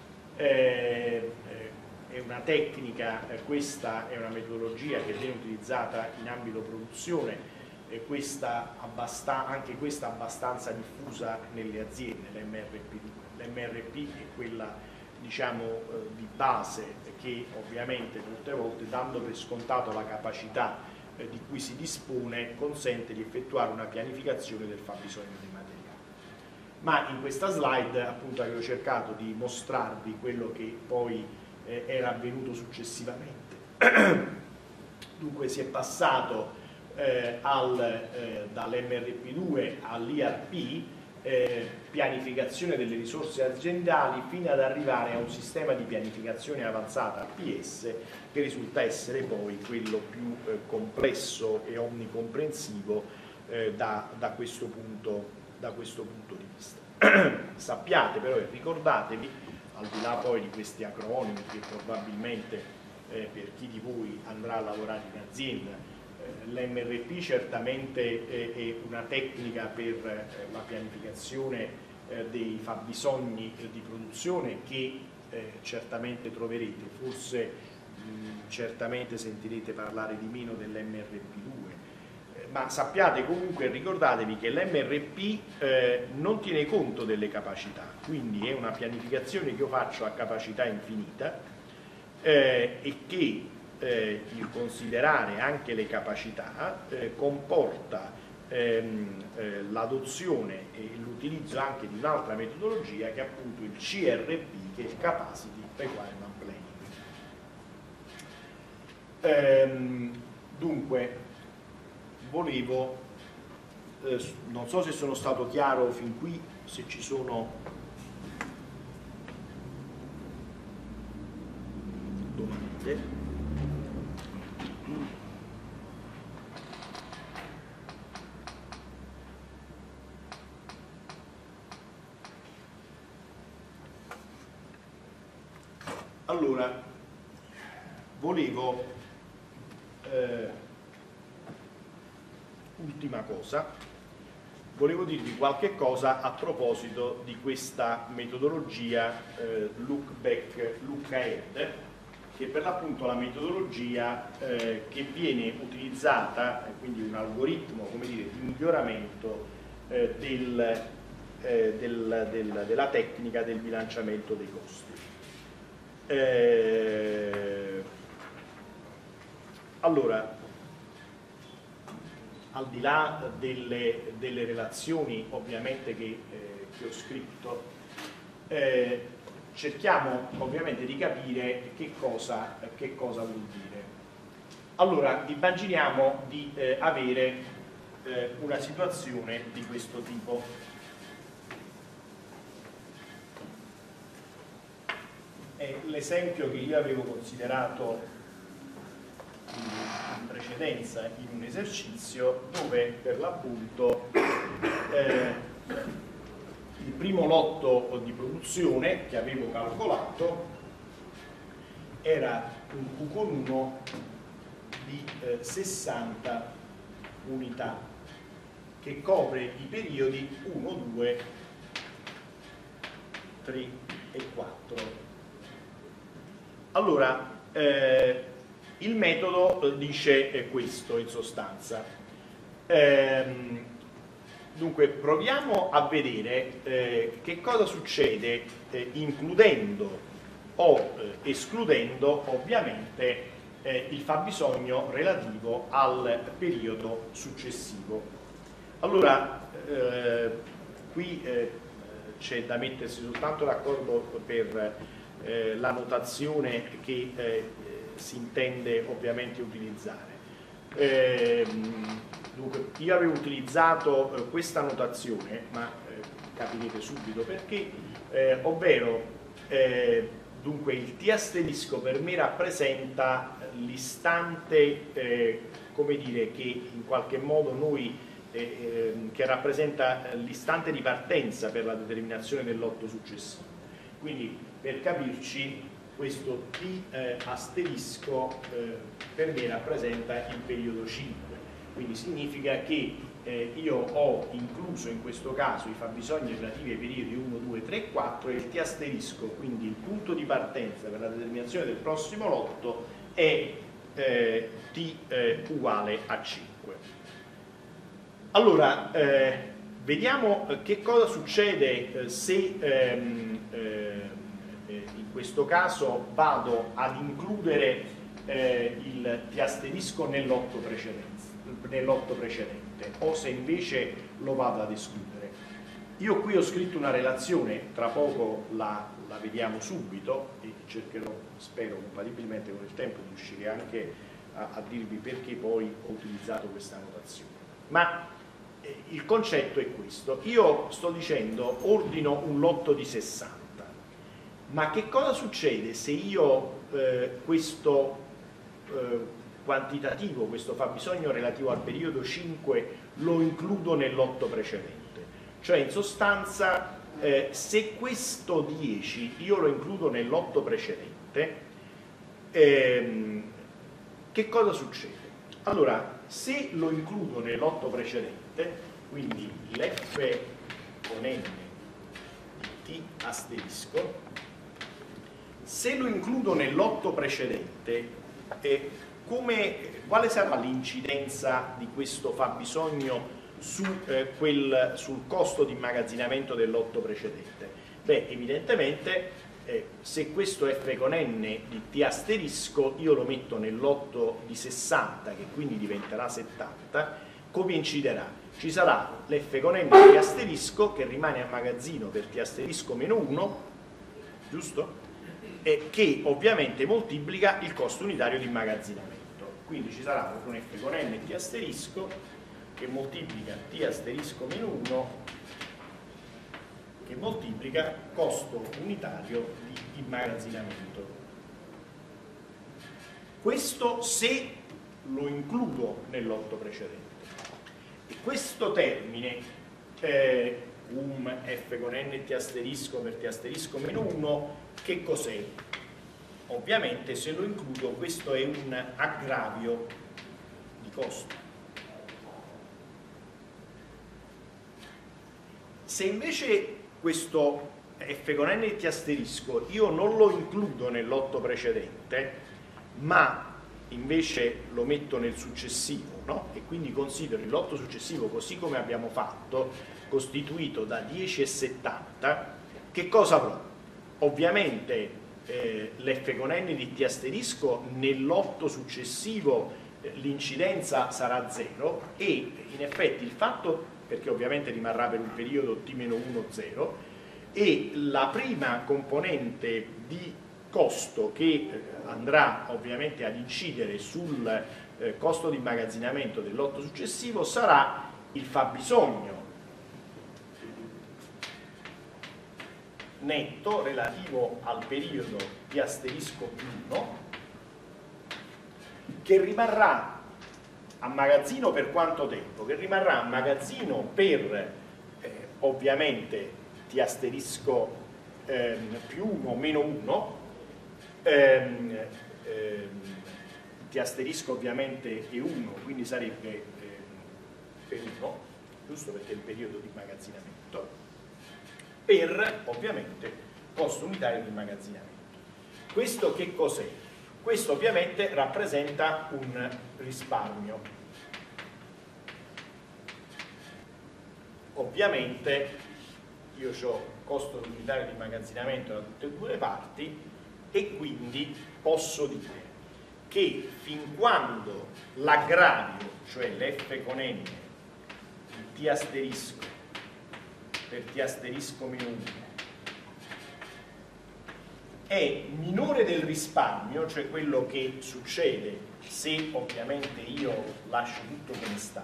Eh, eh, è una tecnica, eh, questa è una metodologia che viene utilizzata in ambito produzione, e questa anche questa abbastanza diffusa nelle aziende, l'M R P. L'M R P è quella diciamo eh, di base che ovviamente tutte le volte, dando per scontato la capacità eh, di cui si dispone, consente di effettuare una pianificazione del fabbisogno dei materiali. Ma in questa slide appunto avevo cercato di mostrarvi quello che poi eh, era avvenuto successivamente. Dunque si è passato Eh, al, eh, dall'M R P due all'I R P eh, pianificazione delle risorse aziendali fino ad arrivare a un sistema di pianificazione avanzata P S che risulta essere poi quello più eh, complesso e omnicomprensivo eh, da, da, questo punto, da questo punto di vista. Sappiate però e ricordatevi, al di là poi di questi acronimi che probabilmente eh, per chi di voi andrà a lavorare in azienda, eh, l'M R P certamente eh, è una tecnica per eh, la pianificazione eh, dei fabbisogni eh, di produzione che eh, certamente troverete, forse mh, certamente sentirete parlare di meno dell'M R P due. Ma sappiate comunque, ricordatevi che l'M R P eh, non tiene conto delle capacità, quindi è una pianificazione che io faccio a capacità infinita eh, e che eh, il considerare anche le capacità eh, comporta ehm, eh, l'adozione e l'utilizzo anche di un'altra metodologia che è appunto il C R P, che è il Capacity Requirement Planning. Ehm, dunque, volevo, eh, non so se sono stato chiaro fin qui, se ci sono domande. Allora, volevo eh, ultima cosa, volevo dirvi qualche cosa a proposito di questa metodologia eh, look back, look ahead, che è per l'appunto la metodologia eh, che viene utilizzata, quindi un algoritmo, come dire, di miglioramento eh, del, eh, del, del, della tecnica del bilanciamento dei costi. Eh, allora, al di là delle, delle relazioni ovviamente che, eh, che ho scritto, eh, cerchiamo ovviamente di capire che cosa, che cosa vuol dire. Allora, immaginiamo di eh, avere eh, una situazione di questo tipo. È l'esempio che io avevo considerato in precedenza in un esercizio dove per l'appunto eh, il primo lotto di produzione che avevo calcolato era un Q con uno di eh, sessanta unità che copre i periodi uno, due, tre e quattro. Allora, eh, il metodo dice questo in sostanza. Ehm, dunque proviamo a vedere eh, che cosa succede eh, includendo o eh, escludendo ovviamente eh, il fabbisogno relativo al periodo successivo. Allora, eh, qui eh, c'è da mettersi soltanto d'accordo per eh, la notazione che eh, si intende ovviamente utilizzare. Eh, dunque, io avevo utilizzato eh, questa notazione, ma eh, capirete subito perché, eh, ovvero eh, dunque il T asterisco per me rappresenta l'istante, eh, come dire, che in qualche modo noi eh, eh, che rappresenta l'istante di partenza per la determinazione del lotto successivo. Quindi, per capirci, questo T eh, asterisco eh, per me rappresenta il periodo cinque, quindi significa che eh, io ho incluso in questo caso i fabbisogni relativi ai periodi uno, due, tre e quattro e il T asterisco, quindi il punto di partenza per la determinazione del prossimo lotto è eh, T eh, uguale a cinque. Allora, eh, vediamo che cosa succede eh, se ehm, eh, in questo caso vado ad includere eh, il T asterisco nel lotto precedente, nel lotto precedente o se invece lo vado ad escludere. Io qui ho scritto una relazione, tra poco la, la vediamo subito e cercherò, spero compatibilmente con il tempo, di riuscire anche a, a dirvi perché poi ho utilizzato questa notazione. Ma il concetto è questo: io sto dicendo ordino un lotto di sessanta, ma che cosa succede se io eh, questo eh, quantitativo, questo fabbisogno relativo al periodo cinque lo includo nel lotto precedente? Cioè, in sostanza, eh, se questo dieci io lo includo nel lotto precedente, ehm, che cosa succede? Allora, se lo includo nel lotto precedente, quindi l'F con N di T asterisco, se lo includo nel lotto precedente, eh, come, quale sarà l'incidenza di questo fabbisogno su, eh, quel, sul costo di immagazzinamento del lotto precedente? Beh, evidentemente eh, se questo F con N di T asterisco io lo metto nel lotto di sessanta, che quindi diventerà settanta, come inciderà? Ci sarà l'F con N di T asterisco che rimane a magazzino per T asterisco meno uno, giusto? E che ovviamente moltiplica il costo unitario di immagazzinamento. Quindi ci sarà proprio un F con N T asterisco che moltiplica T asterisco meno uno, che moltiplica costo unitario di immagazzinamento. Questo se lo includo nel lotto precedente. E questo termine, eh, um F con N T asterisco per T asterisco meno uno, che cos'è? Ovviamente se lo includo questo è un aggravio di costo. Se invece questo F con N T asterisco io non lo includo nel lotto precedente, ma invece lo metto nel successivo, no? E quindi considero il lotto successivo così come abbiamo fatto, costituito da dieci e settanta, che cosa avrò? Ovviamente eh, l'F con N di T asterisco nel lotto successivo eh, l'incidenza sarà zero, e in effetti il fatto, perché ovviamente rimarrà per un periodo T meno uno zero, e la prima componente di costo che eh, andrà ovviamente ad incidere sul eh, costo di immagazzinamento del lotto successivo sarà il fabbisogno netto relativo al periodo T asterisco più uno, che rimarrà a magazzino per quanto tempo? Che rimarrà a magazzino per eh, ovviamente T asterisco ehm, più uno meno uno, ehm, ehm, T asterisco ovviamente è uno, quindi sarebbe eh, per uno, giusto, perché è il periodo di immagazzinamento, per ovviamente costo unitario di immagazzinamento. Questo che cos'è? Questo ovviamente rappresenta un risparmio. Ovviamente io ho costo unitario di immagazzinamento da tutte e due le parti, e quindi posso dire che fin quando l'aggravio, cioè l'F con N di T asterisco per T asterisco meno uno, è minore del risparmio, cioè quello che succede se ovviamente io lascio tutto come sta,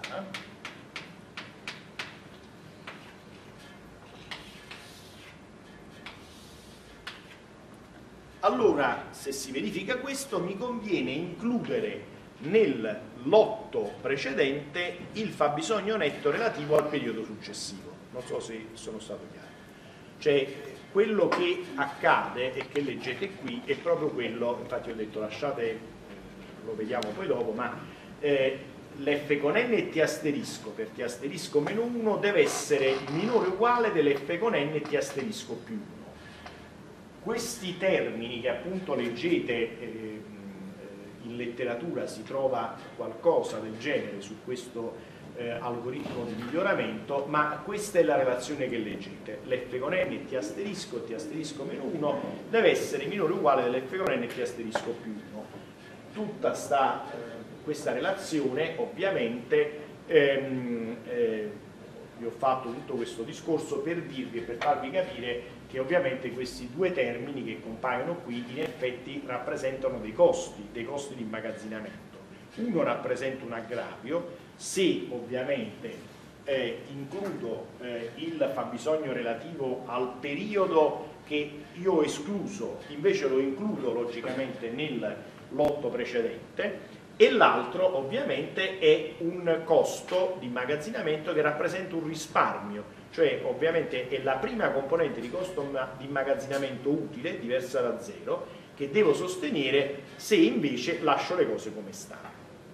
allora se si verifica questo mi conviene includere nel lotto precedente il fabbisogno netto relativo al periodo successivo. Non so se sono stato chiaro. Cioè, quello che accade e che leggete qui è proprio quello, infatti ho detto lasciate, lo vediamo poi dopo, ma eh, l'F con N T asterisco per T asterisco meno uno deve essere minore o uguale dell'F con N T asterisco più uno. Questi termini che appunto leggete eh, in letteratura, si trova qualcosa del genere su questo Eh, algoritmo di miglioramento, ma questa è la relazione che leggete: l'F con N T asterisco T asterisco meno uno deve essere minore o uguale dell'F con N T asterisco più uno. Tutta sta, eh, questa relazione ovviamente ehm, eh, vi ho fatto tutto questo discorso per dirvi e per farvi capire che ovviamente questi due termini che compaiono qui in effetti rappresentano dei costi, dei costi di immagazzinamento. Uno rappresenta un aggravio se ovviamente eh, includo eh, il fabbisogno relativo al periodo che io ho escluso, invece lo includo logicamente nel lotto precedente, e l'altro ovviamente è un costo di immagazzinamento che rappresenta un risparmio, cioè ovviamente è la prima componente di costo di immagazzinamento utile, diversa da zero, che devo sostenere se invece lascio le cose come stanno.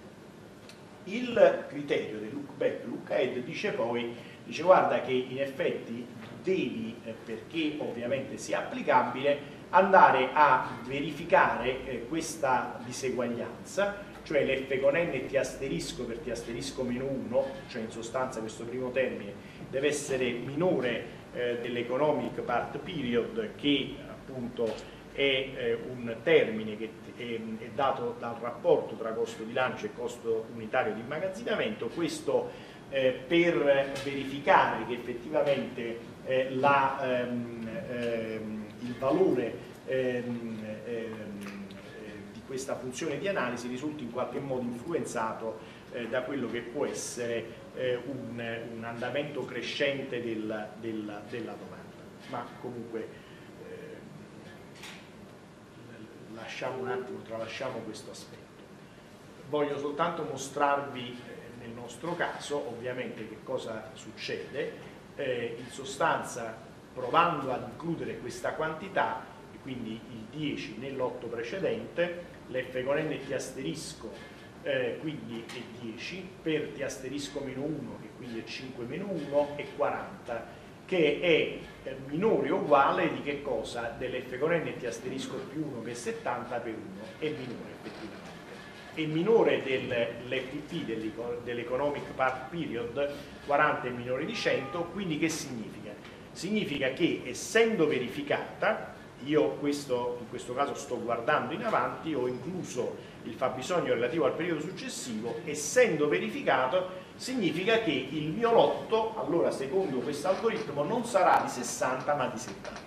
Il criterio del look back, look ahead dice poi, dice guarda che in effetti devi, eh, perché ovviamente sia applicabile, andare a verificare eh, questa diseguaglianza, cioè l'F con N T asterisco per T asterisco meno uno, cioè in sostanza questo primo termine deve essere minore eh, dell'economic part period, che appunto è eh, un termine che è, è dato dal rapporto tra costo di lancio e costo unitario di immagazzinamento. Questo eh, per verificare che effettivamente eh, la, ehm, ehm, il valore ehm, ehm, questa funzione di analisi risulti in qualche modo influenzato eh, da quello che può essere eh, un, un andamento crescente del, del, della domanda. Ma comunque eh, lasciamo un attimo, tralasciamo questo aspetto. Voglio soltanto mostrarvi eh, nel nostro caso ovviamente che cosa succede. Eh, in sostanza, provando ad includere questa quantità, quindi il dieci nell'otto precedente, l'F con N T asterisco eh, quindi è dieci, per T asterisco meno uno, che quindi è cinque meno uno, è quaranta, che è eh, minore o uguale di che cosa? Dell'F con N T asterisco più uno, che è settanta, per uno, è minore effettivamente. È minore dell'F P, dell'Economic Part Period, quaranta è minore di cento, quindi che significa? Significa che essendo verificata, io questo, in questo caso sto guardando in avanti, ho incluso il fabbisogno relativo al periodo successivo, essendo verificato significa che il mio lotto, allora secondo questo algoritmo, non sarà di sessanta ma di settanta.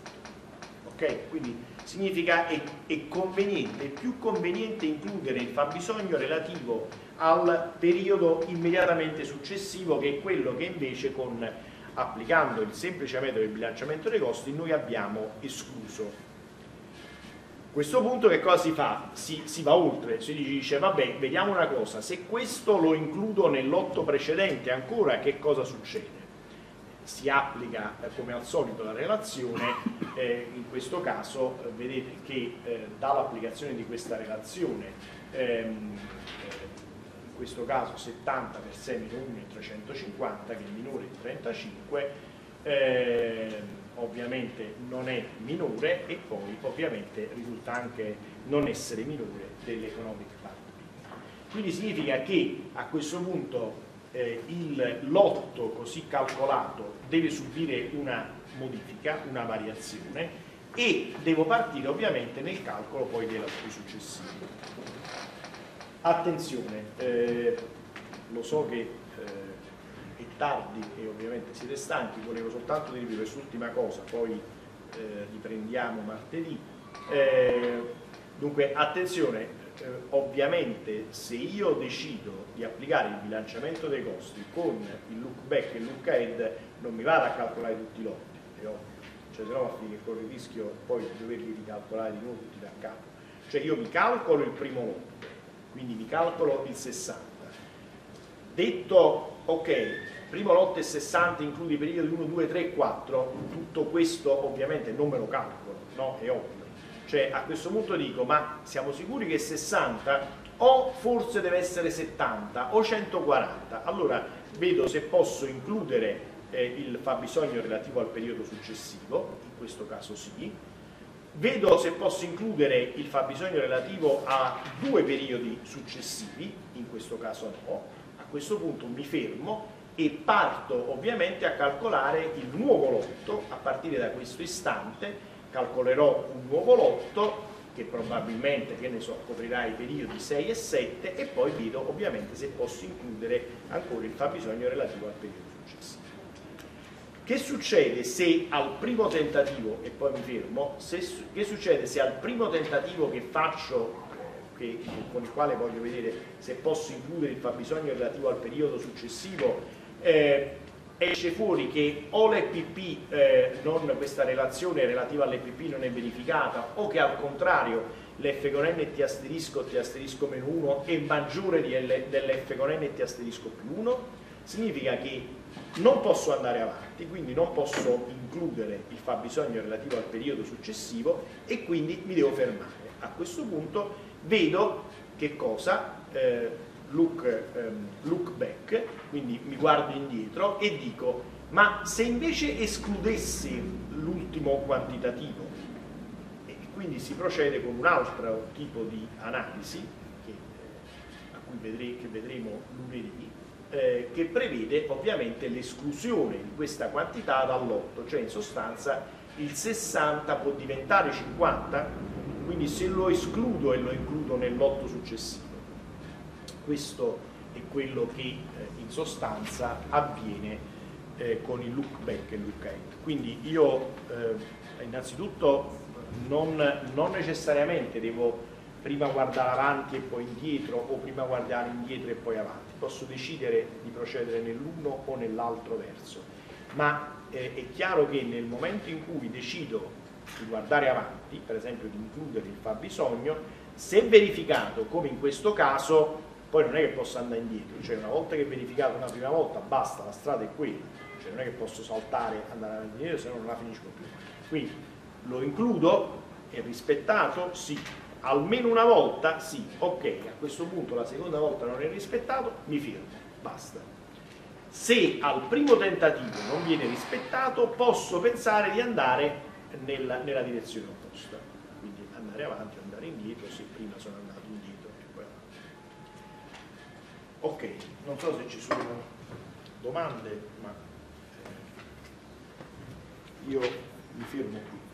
Ok? Quindi significa è, è conveniente, è più conveniente includere il fabbisogno relativo al periodo immediatamente successivo, che è quello che invece con applicando il semplice metodo del bilanciamento dei costi noi abbiamo escluso. A questo punto che cosa si fa? Si, si va oltre, si dice vabbè, vediamo una cosa, se questo lo includo nel lotto precedente ancora, che cosa succede? Si applica eh, come al solito la relazione, eh, in questo caso eh, vedete che eh, dall'applicazione di questa relazione ehm, in questo caso settanta per sei meno uno è trecentocinquanta, che è minore di trentacinque, eh, ovviamente non è minore, e poi ovviamente risulta anche non essere minore dell'economic part. Quindi significa che a questo punto eh, il lotto così calcolato deve subire una modifica, una variazione, e devo partire ovviamente nel calcolo poi dei lotti successivi. Attenzione, eh, lo so che eh, è tardi e ovviamente siete stanchi, volevo soltanto dirvi quest'ultima cosa, poi eh, riprendiamo martedì. Eh, dunque, attenzione, eh, ovviamente se io decido di applicare il bilanciamento dei costi con il look back e il look ahead, non mi vado a calcolare tutti i lotti, è ovvio, cioè se no va a finire che corre il rischio poi di doverli ricalcolare di nuovo tutti da capo. Cioè io mi calcolo il primo lotto, quindi mi calcolo il sessanta. Detto, ok, primo lotto è sessanta, include i periodi uno, due, tre, quattro, tutto questo ovviamente non me lo calcolo, no? È ovvio. Cioè a questo punto dico, ma siamo sicuri che è sessanta? O forse deve essere settanta o centoquaranta? Allora vedo se posso includere eh, il fabbisogno relativo al periodo successivo, in questo caso sì. Vedo se posso includere il fabbisogno relativo a due periodi successivi, in questo caso no. A questo punto mi fermo e parto ovviamente a calcolare il nuovo lotto. A partire da questo istante calcolerò un nuovo lotto che probabilmente, che ne so, coprirà i periodi sei e sette, e poi vedo ovviamente se posso includere ancora il fabbisogno relativo al periodo successivo. Che succede se al primo tentativo, e poi mi fermo, se, che succede se al primo tentativo che faccio, che, con il quale voglio vedere se posso includere il fabbisogno relativo al periodo successivo, eh, esce fuori che o l'E P P, eh, non, questa relazione relativa all'E P P non è verificata, o che al contrario l'F con N T asterisco T asterisco meno uno è maggiore dell'F con N T asterisco più uno, significa che non posso andare avanti, quindi non posso includere il fabbisogno relativo al periodo successivo e quindi mi devo fermare. A questo punto vedo che cosa? Eh, Look, um, look back, quindi mi guardo indietro e dico: ma se invece escludessi l'ultimo quantitativo, e quindi si procede con un altro tipo di analisi che, eh, a cui vedremo, che vedremo lunedì, eh, che prevede ovviamente l'esclusione di questa quantità dal lotto, cioè in sostanza il sessanta può diventare cinquanta, quindi se lo escludo e lo includo nel lotto successivo. Questo è quello che eh, in sostanza avviene eh, con il look back e il look ahead. Quindi io eh, innanzitutto non, non necessariamente devo prima guardare avanti e poi indietro, o prima guardare indietro e poi avanti. Posso decidere di procedere nell'uno o nell'altro verso, ma eh, è chiaro che nel momento in cui decido di guardare avanti, per esempio di includere il fabbisogno, se verificato come in questo caso, poi non è che posso andare indietro, cioè una volta che è verificato una prima volta basta, la strada è quella, cioè non è che posso saltare e andare avanti indietro, se no non la finisco più. Quindi lo includo, è rispettato? Sì. Almeno una volta? Sì. Ok, a questo punto la seconda volta non è rispettato, mi fermo, basta. Se al primo tentativo non viene rispettato, posso pensare di andare nella, nella direzione opposta, quindi andare avanti o andare indietro, se prima sono andato indietro e poi avanti. Ok, non so se ci sono domande, ma eh, io mi fermo qui.